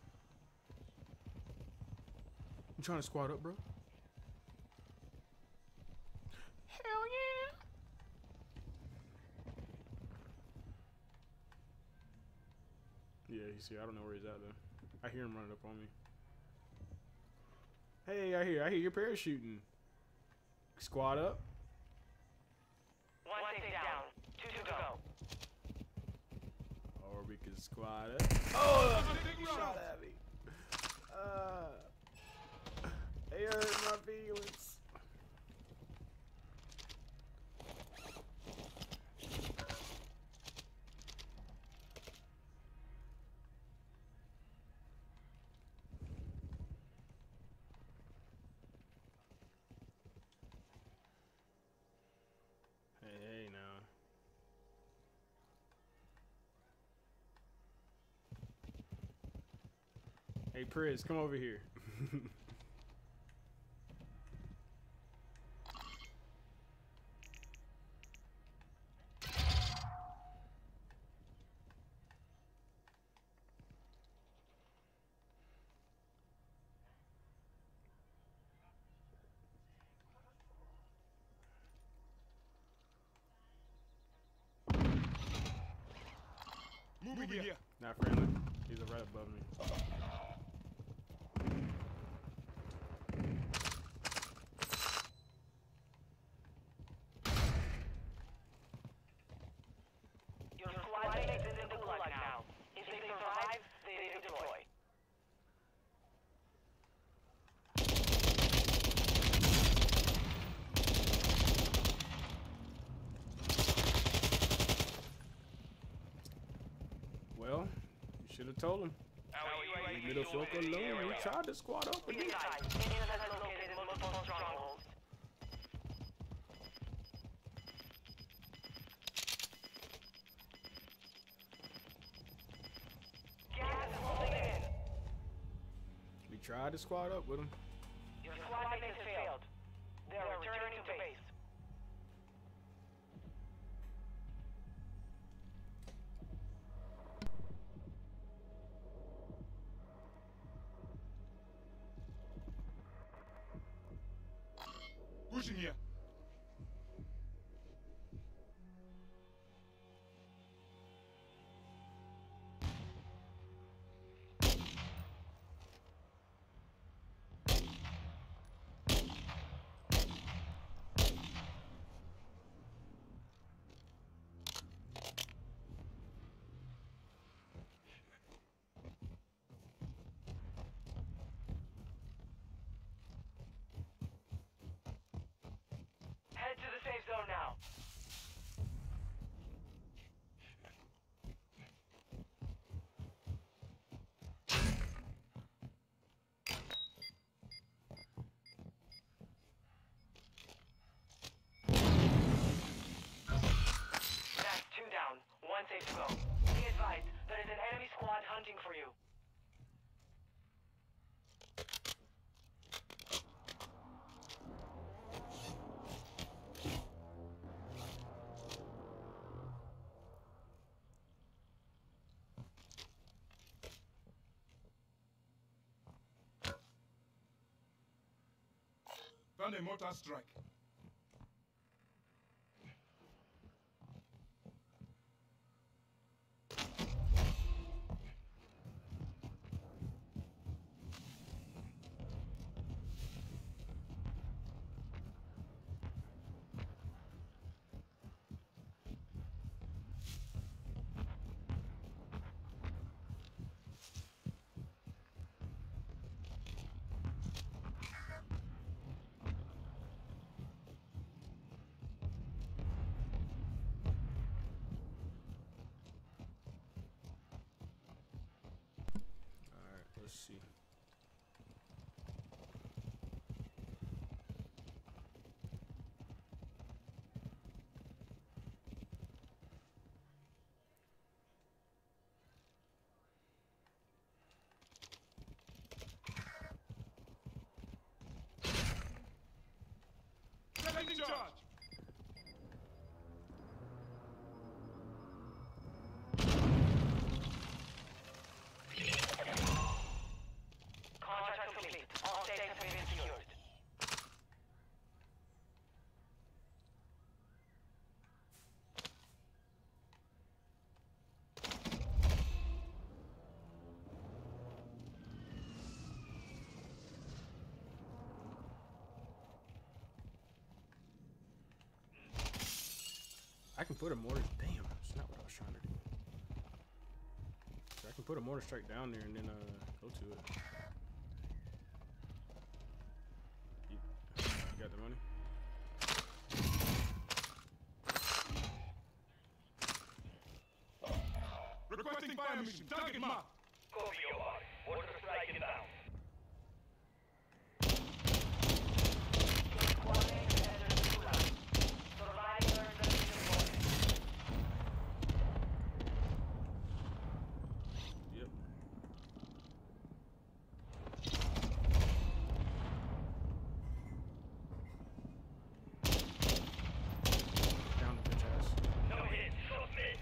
You trying to squat up, bro? Hell yeah! Yeah, you see, I don't know where he's at though. I hear him running up on me. Hey, I hear, I hear you're parachuting. Squat up. One safe down. Two to go. Or we can squat up. Oh, he shot at me. Uh, they hurt my feelings. Hey, hey, now. Hey, Priz, come over here. Moving here. Not friendly. He's right above me. Your squad mates is in the gulag now. If they survive, they deploy. Well, you should have told him. Leave Middle Folk alone. We tried to squad up with Be it. advised, Indians has located multiple strongholds. Gas is closing in. We tried to squad up with them. Your squad mates have failed. They are returning to base. Pushing here. Head to the safe zone now. That's two down. One safe to go. Be advised, there is an enemy squad hunting for you. Found a mortar strike. Alright, let's see. Taking charge. Contract complete. All safes have been secured. I can put a mortar. Damn, that's not what I was trying to do. So I can put a mortar strike down there and then uh go to it. You, you got the money? Requesting fire mission. Target mark. Copy your mark. Mortar strike inbound. Squad mates have entered the gulag. Surviving earns them the bonus. Yep. Down the bitch ass. No hit. Shoot me.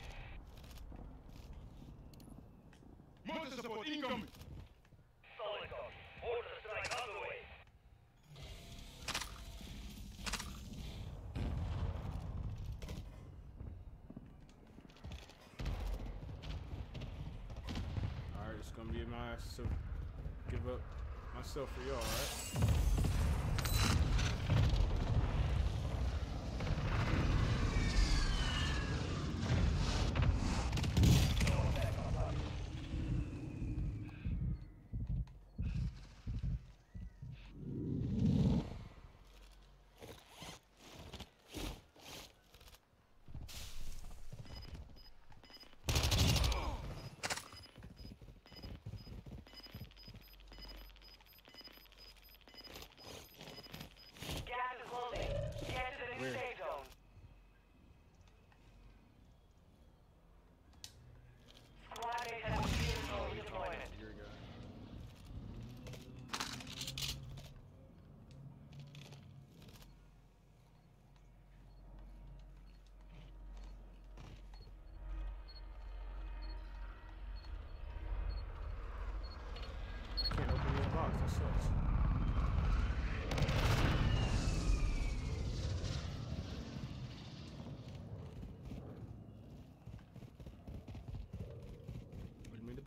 Mortar support incoming. Solid copy. Mortar strike on the way. Alright, it's gonna be my so give up myself for y'all, alright?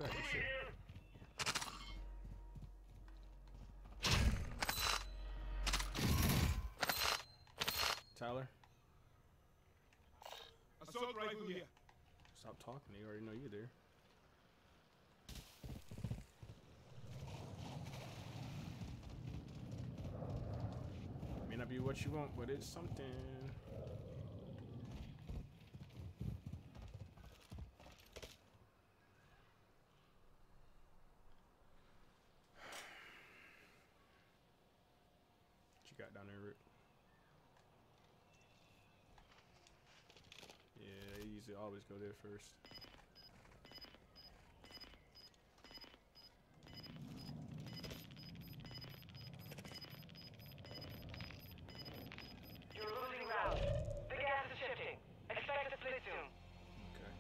back. Good shit. Tyler, Assault rifle here. stop talking. You already know you're there. May not be what you want, but it's something. What you got down there, Rick? Yeah, they usually always go there first. You're losing ground. The gas is shifting. Expect a split soon. Okay.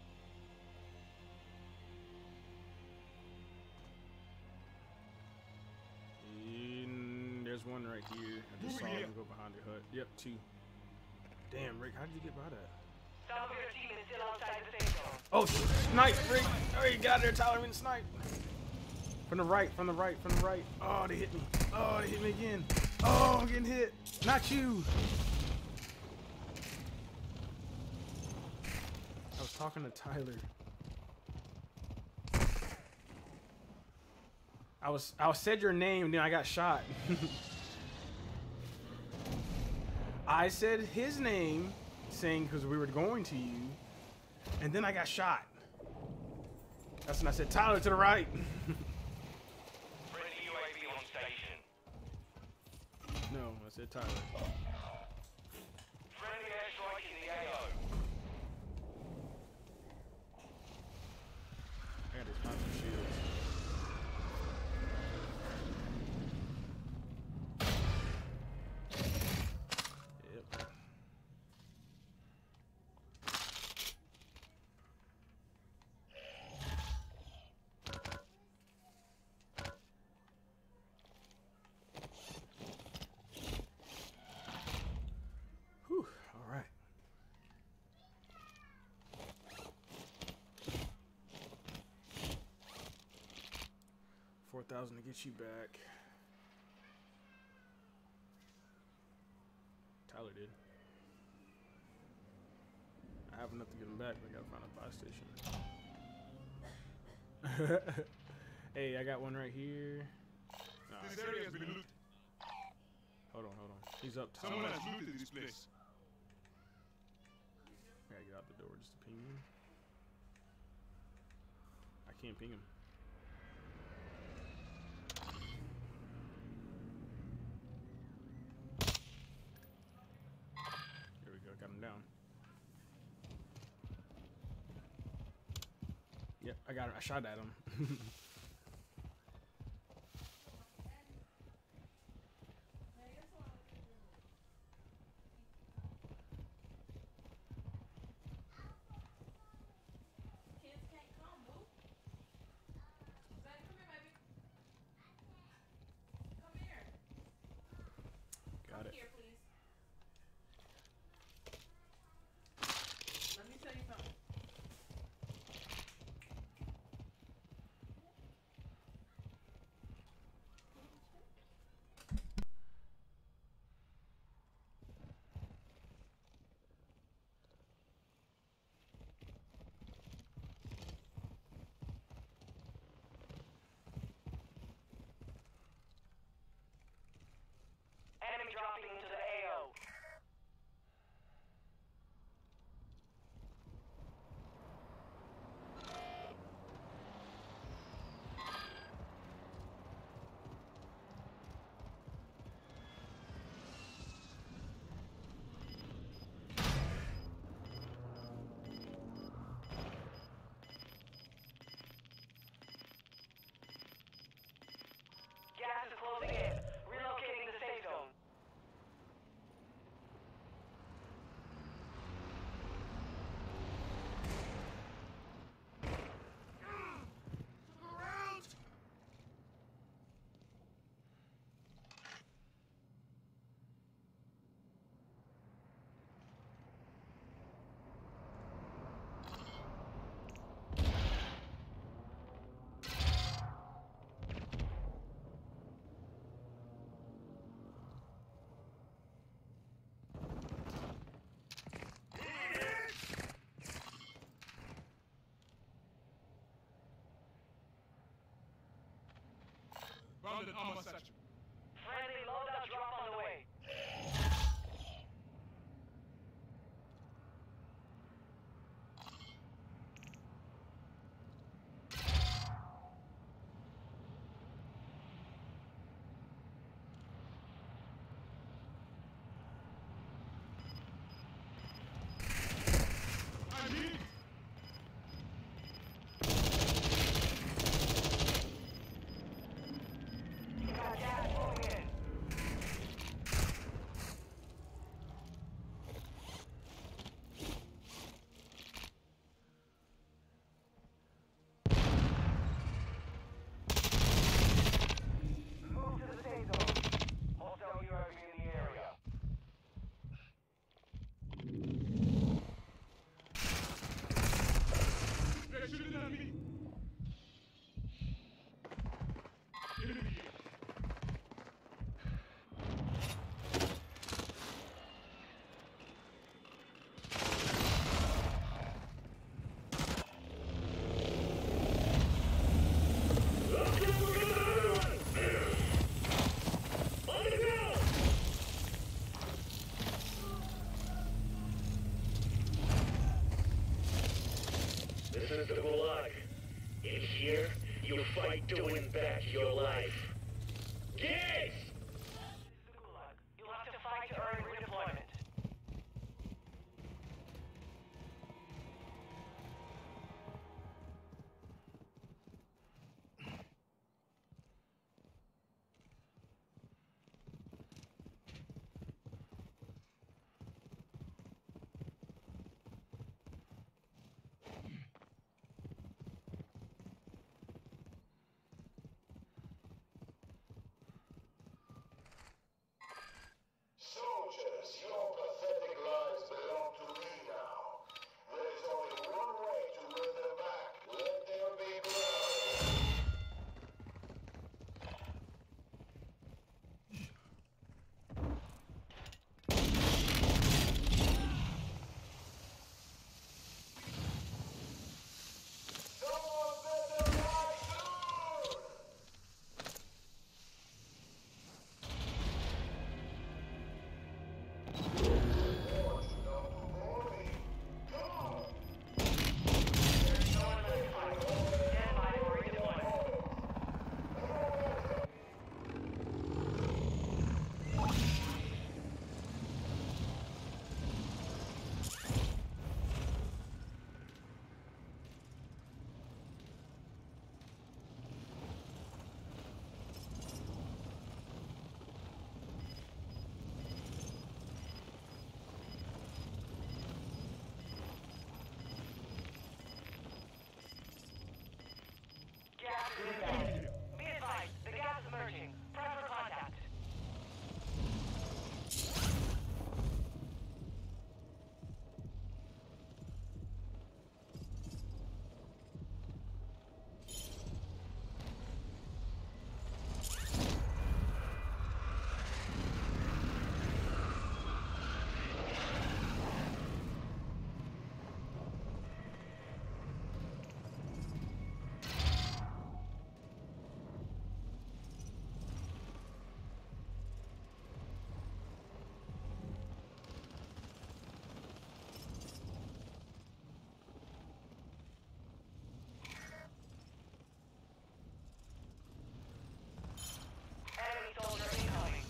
And there's one right here. I just saw him go behind the hut. Yep, two. Damn, Rick, how did you get by that? Some of your team is still outside the safe zone. Oh, snipe, Rick! Oh, you got there, Tyler, in the snipe. From the right, from the right, from the right. Oh, they hit me. Oh, they hit me again. Oh, I'm getting hit. Not you. I was talking to Tyler. I was I said your name, then I got shot. I said his name, saying because we were going to you, and then I got shot. That's when I said Tyler to the right. Friendly U A V on station. No, I said Tyler. Friendly airstrike in the A O. I got these pops and shields. Yep. Whew, all right. Four thousand to get you back. Tyler did. I have enough to get him back, but I gotta find a buy station. Hey, I got one right here. Nah, This area has been looted. hold on, hold on. He's up top. Someone has looted this place. I gotta get out the door just to ping him. I can't ping him. There we go, got him down. Yep, I got him. I shot at him. Got it. Here, please. Let me tell you something. an armor satchel. Friendly loadout drop on the way. I need. Got gas moving in. Move to the safe zone. Hostile U A V in the area. They're shooting at me. Enemy here. This is the Gulag. In here, you fight to win back your life. Get! The Gulag. You'll have to fight to earn redeployment. Soldiers, your pathetic lives belong to me now. There is only one way to win them back. Let there be blood. Someone better die soon! What? Not to bore me? Come on! There's no one left to fight. Stand by for redeployment. Gas is inbound. Be advised, the gas is emerging. Prep for contact. Enemy soldier incoming.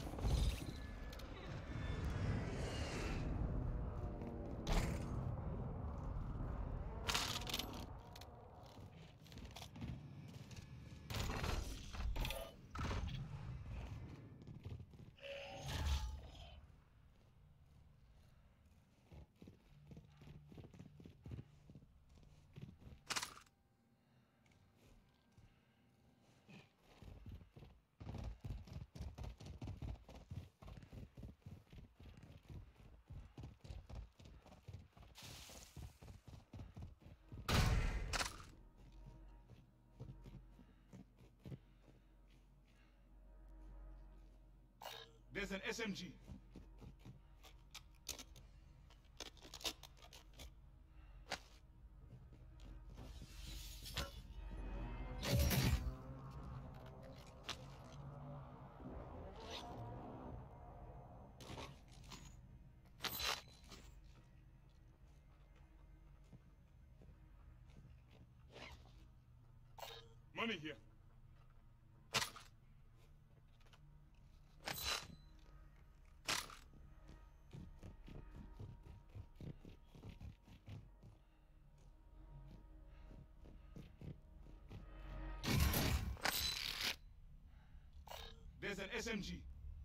There's an S M G. Money here. There's an S M G.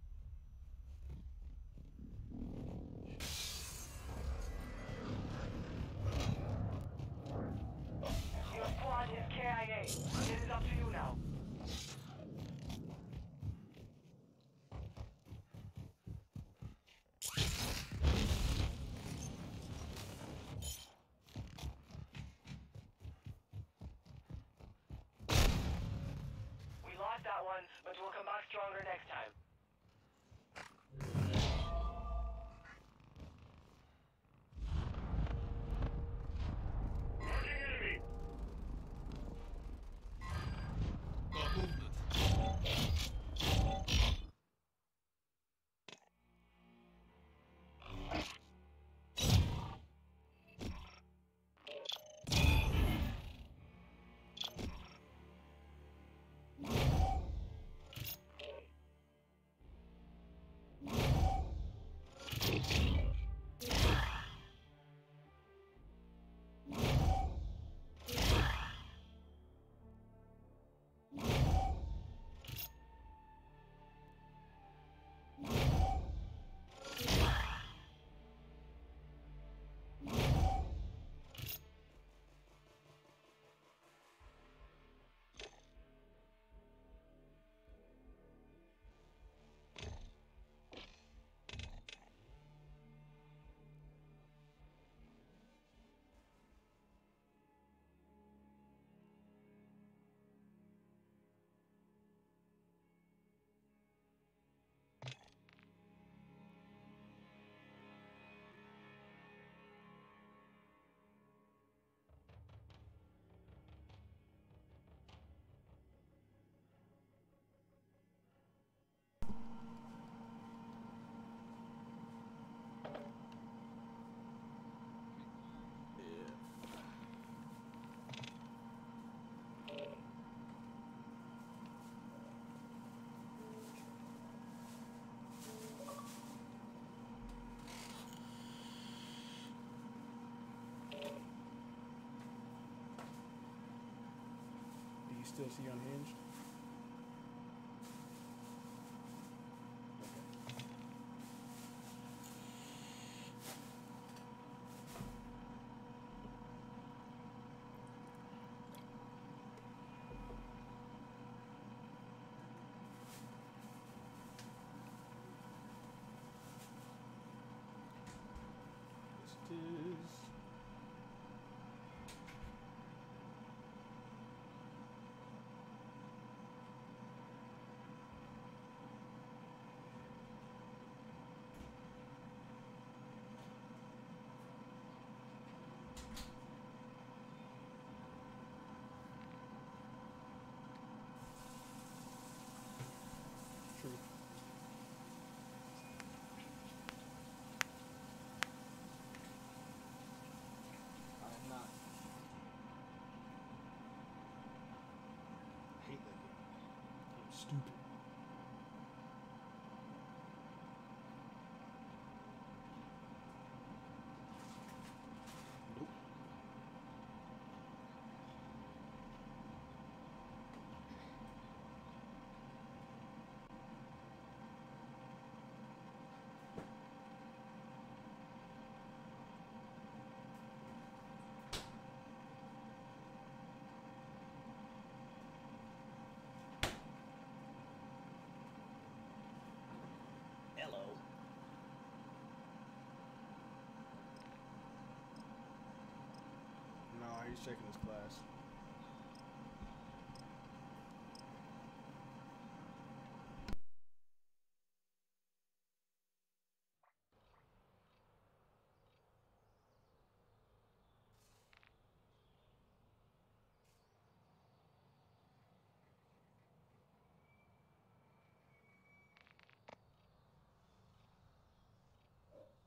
Your squad is K I A. It is up to you now. We lost that one, but we'll come back stronger next time. Marking enemy. Got movement. Do you still see unhinged? Yes, it is. True. I have not. I hate that game. It's stupid. Nope. Hello. No, he's checking his class.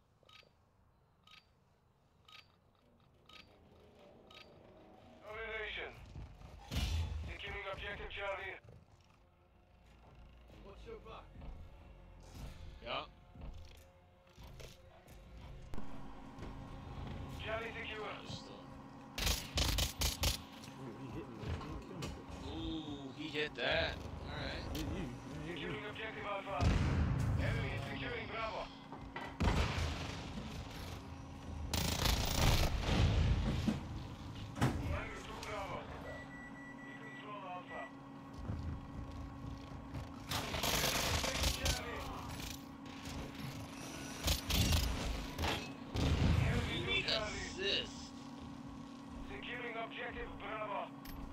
Over there, Ooh, he hitting me. He ain't killing me. Ooh, he hit that. Alright. Hit you. Hit you. Securing objective Alpha. Enemy is securing Bravo. Tango to Bravo. We control Alpha. Charlie. Enemy to Charlie. Assist. Securing objective Bravo.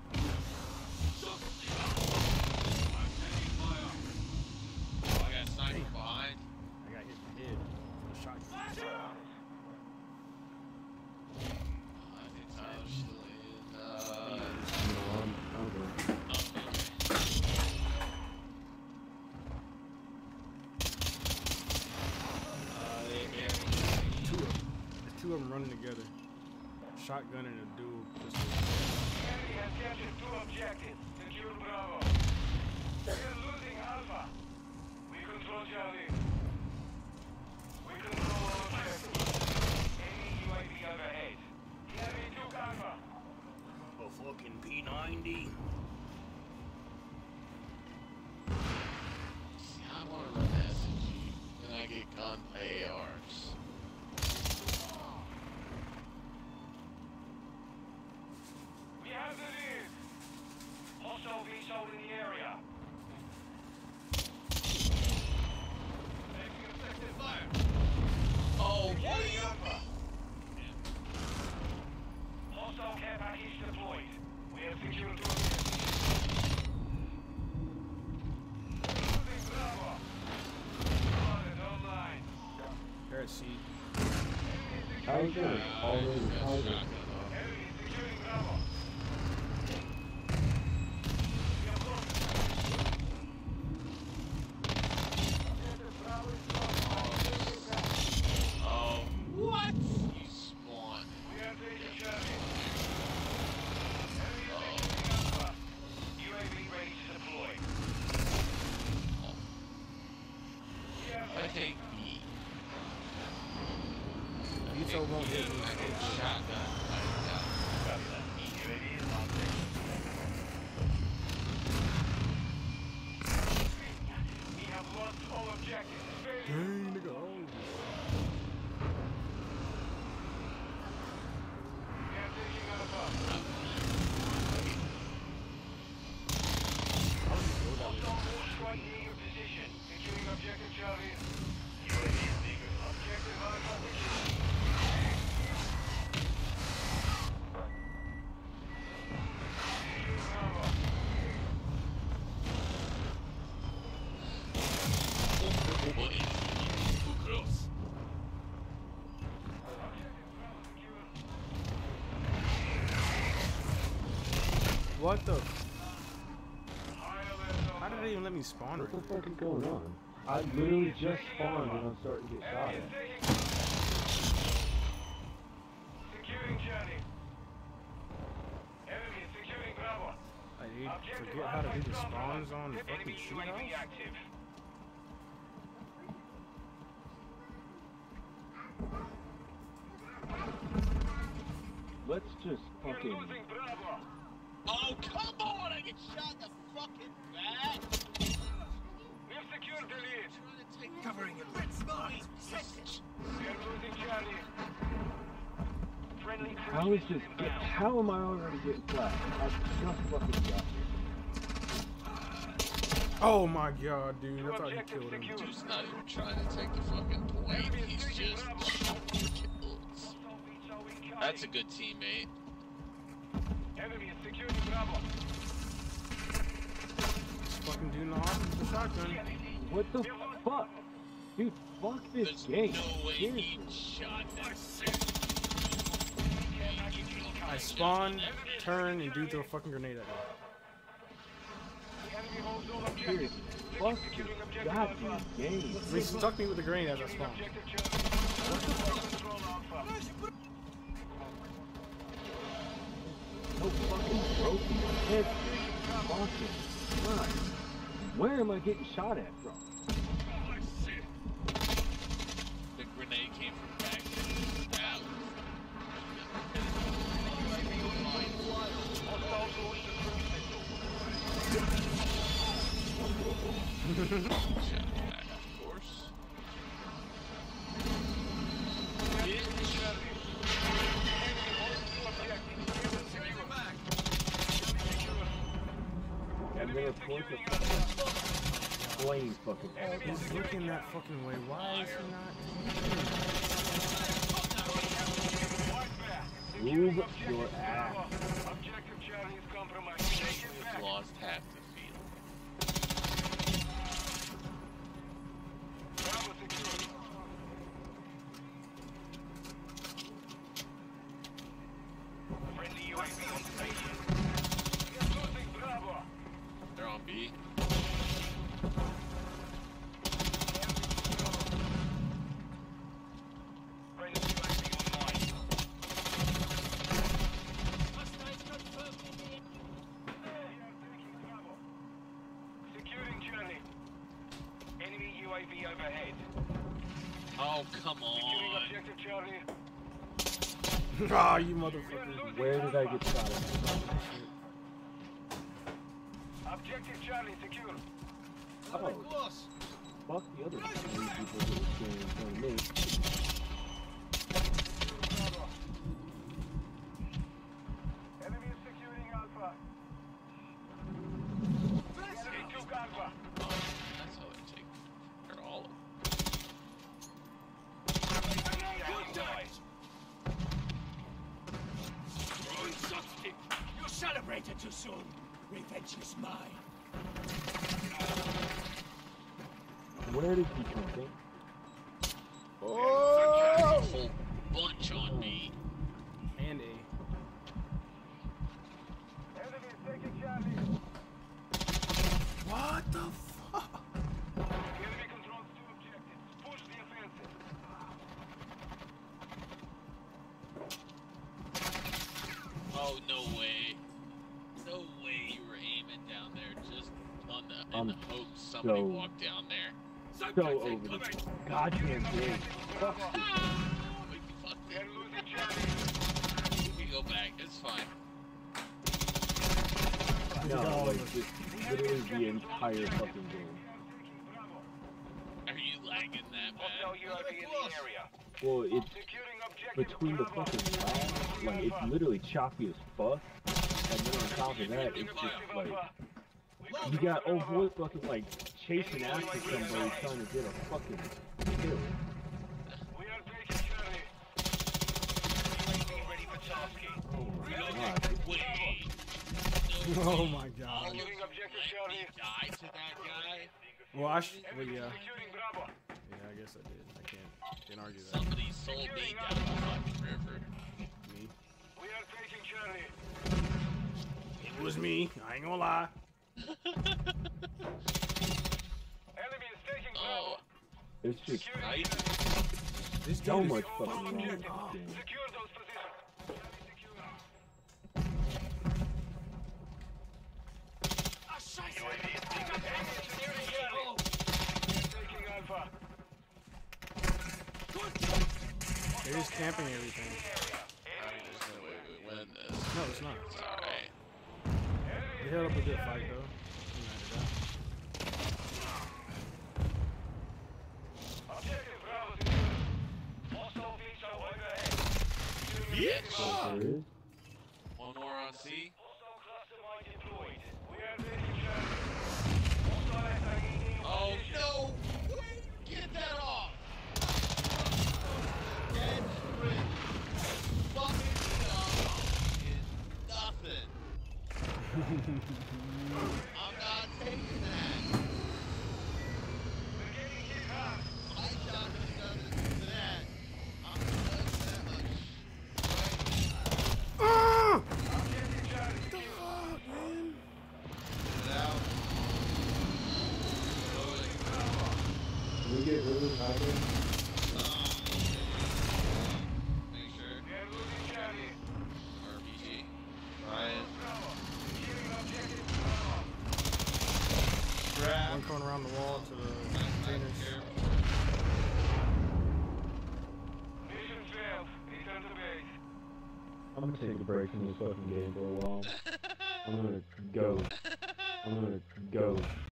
Oh, I got sniped from behind. I got hit in the head. A shot. I think Tyler's still in. Uh, No, I'm, I'm good. uh, they can Two of them. There's two of them running together. Shotgun and a dual pistol. Enemy has captured two objectives. Secure Bravo. We are losing Alpha. We control Charlie. We control all objectives. Enemy U A V overhead. The enemy took Alpha. A fucking P ninety. See, I want to run S M G, and I get gunned by A Rs. We have the lead. Hostile V S O in the area. Taking effective fire. Oh, Securing what? Alpha. Hostile care package deployed. We have secured two objectives. Losing Bravo. Spotted online. They're at C. How is it? Already, how is it? Enemy securing Bravo. We have lost. Bravo is lost. Oh, what? You spawned. We are taking Charlie. Enemy securing Alpha. U A V ready to deploy. We have I take B. Vito won't hit me. I get shotgun. U A V is on station. We have lost all objectives. Dang, nigga. Oh. We are taking Alpha. Hostile strike near your position. Securing objective Charlie. U A V is legal. Objective Alpha secured. Securing Bravo. Too close. What the? How did they even let me spawn right What the there? fuck is going on? I literally just spawned and I'm starting to get shot at. Securing Charlie. Enemy is securing Bravo. I need Objective forget how to do the Alpha is spawns on Enemy fucking shoot U A V house. active. Let's just We're fucking. losing Bravo. Oh, come on! I get shot in the fucking back! We have secured the lead. Covering it. We are losing Charlie. Friendly How is this? Get, how am I already getting flagged? I just fucking got here. Oh my god, dude! Two I thought he objectives killed him. secured. Dude's not even trying to take the fucking point. He's just shooting for kills. That's a good teammate. Enemy is securing Bravo. Fucking dude in the office with the shotgun. What the fuck? Dude, fuck this There's game. no way Seriously. he shot that. I spawn, turn, and dude throw a fucking grenade at me. Enemy holds all objectives. Seriously. Fuck this goddamn game. He stuck me with the grenade as I spawned. Objective Charlie. Control Alpha. No fucking broken head. Fucking Christ. Where am I getting shot at from? The grenade came from back. That was Of course. And then of course a flame fucking. He's looking that fucking way. Why is he not? Move your ass. Objective Charlie is compromised. Take it back. We've lost half the field. Bravo secure. Friendly U A V on station. We are losing Bravo. They're on B. Friendly U A V online. Securing Charlie. Enemy U A V overhead. Oh, come Securing on. objective Charlie. Ah, you motherfucker. Where did I get shot at? Objective Charlie secure. Oh, fuck the other three people that were standing in front of me. Enemy is securing Alpha. They took Alpha. Oh, that's how they take. They're all of You celebrated too soon. Revenge is mine. Where did he come from? a whole bunch on me. And A. Enemy is taking Charlie. What the fuck? Enemy controls two objectives. Push the offensive. Oh, no way. No way you were aiming down there just on the, in I'm the hope somebody so- walked down there. So over the goddamn thing. Fuck this. Wait, fuck They're it. losing Charlie. We go back, it's fine. No, like just literally the entire fucking game. Are you lagging that Hostile bad? U A V in the area. Well, it's Securing objective between the Bravo. fucking lag, like it's literally choppy as fuck, and then on top of that, it's just like you got old boy fucking like chasing after somebody trying to get a fucking kill. We are taking Charlie. U A V ready for tasking. Oh my god. Wait. No Oh way. my god. Securing objective Let Charlie. me die to that guy? Well, I sh well, yeah. Securing Bravo. Yeah, I guess I did. I can't, can't argue that. Somebody sold me down the fucking river. Me. We are taking Charlie. It was me. I ain't gonna lie. Enemy is taking Oh, Bravo. It's just Securing nice. This so dude is much fucking wrong with this objectives. game. Secure those positions. Charlie secure. U A V is securing Charlie. Taking Alpha. They're just camping everything. There's no way we win this. No, it's not. It's alright. They held up a good fight though. Objective Bravo secure. Hostile vehicle overhead. Yeah. There is. One more on C. Hostile cluster mine deployed. We are taking Charlie. Hostile S I E D. Oh no! Wait, get that off! Dead sprint. Fucking stuff is nothing. I'm not taking that. We're getting hit hard. My shot has done this to that. I'm not that much. Ah! Objective Charlie secure. Get it out. Can we get rid of Tiger? Make sure. We are losing Charlie. R P G. Ryan. Bravo. Securing objective Bravo. Grab. One going around the wall to the containers. Mission failed. Return to base. I'm gonna take a break from this fucking game for a while. I'm gonna go. I'm gonna go.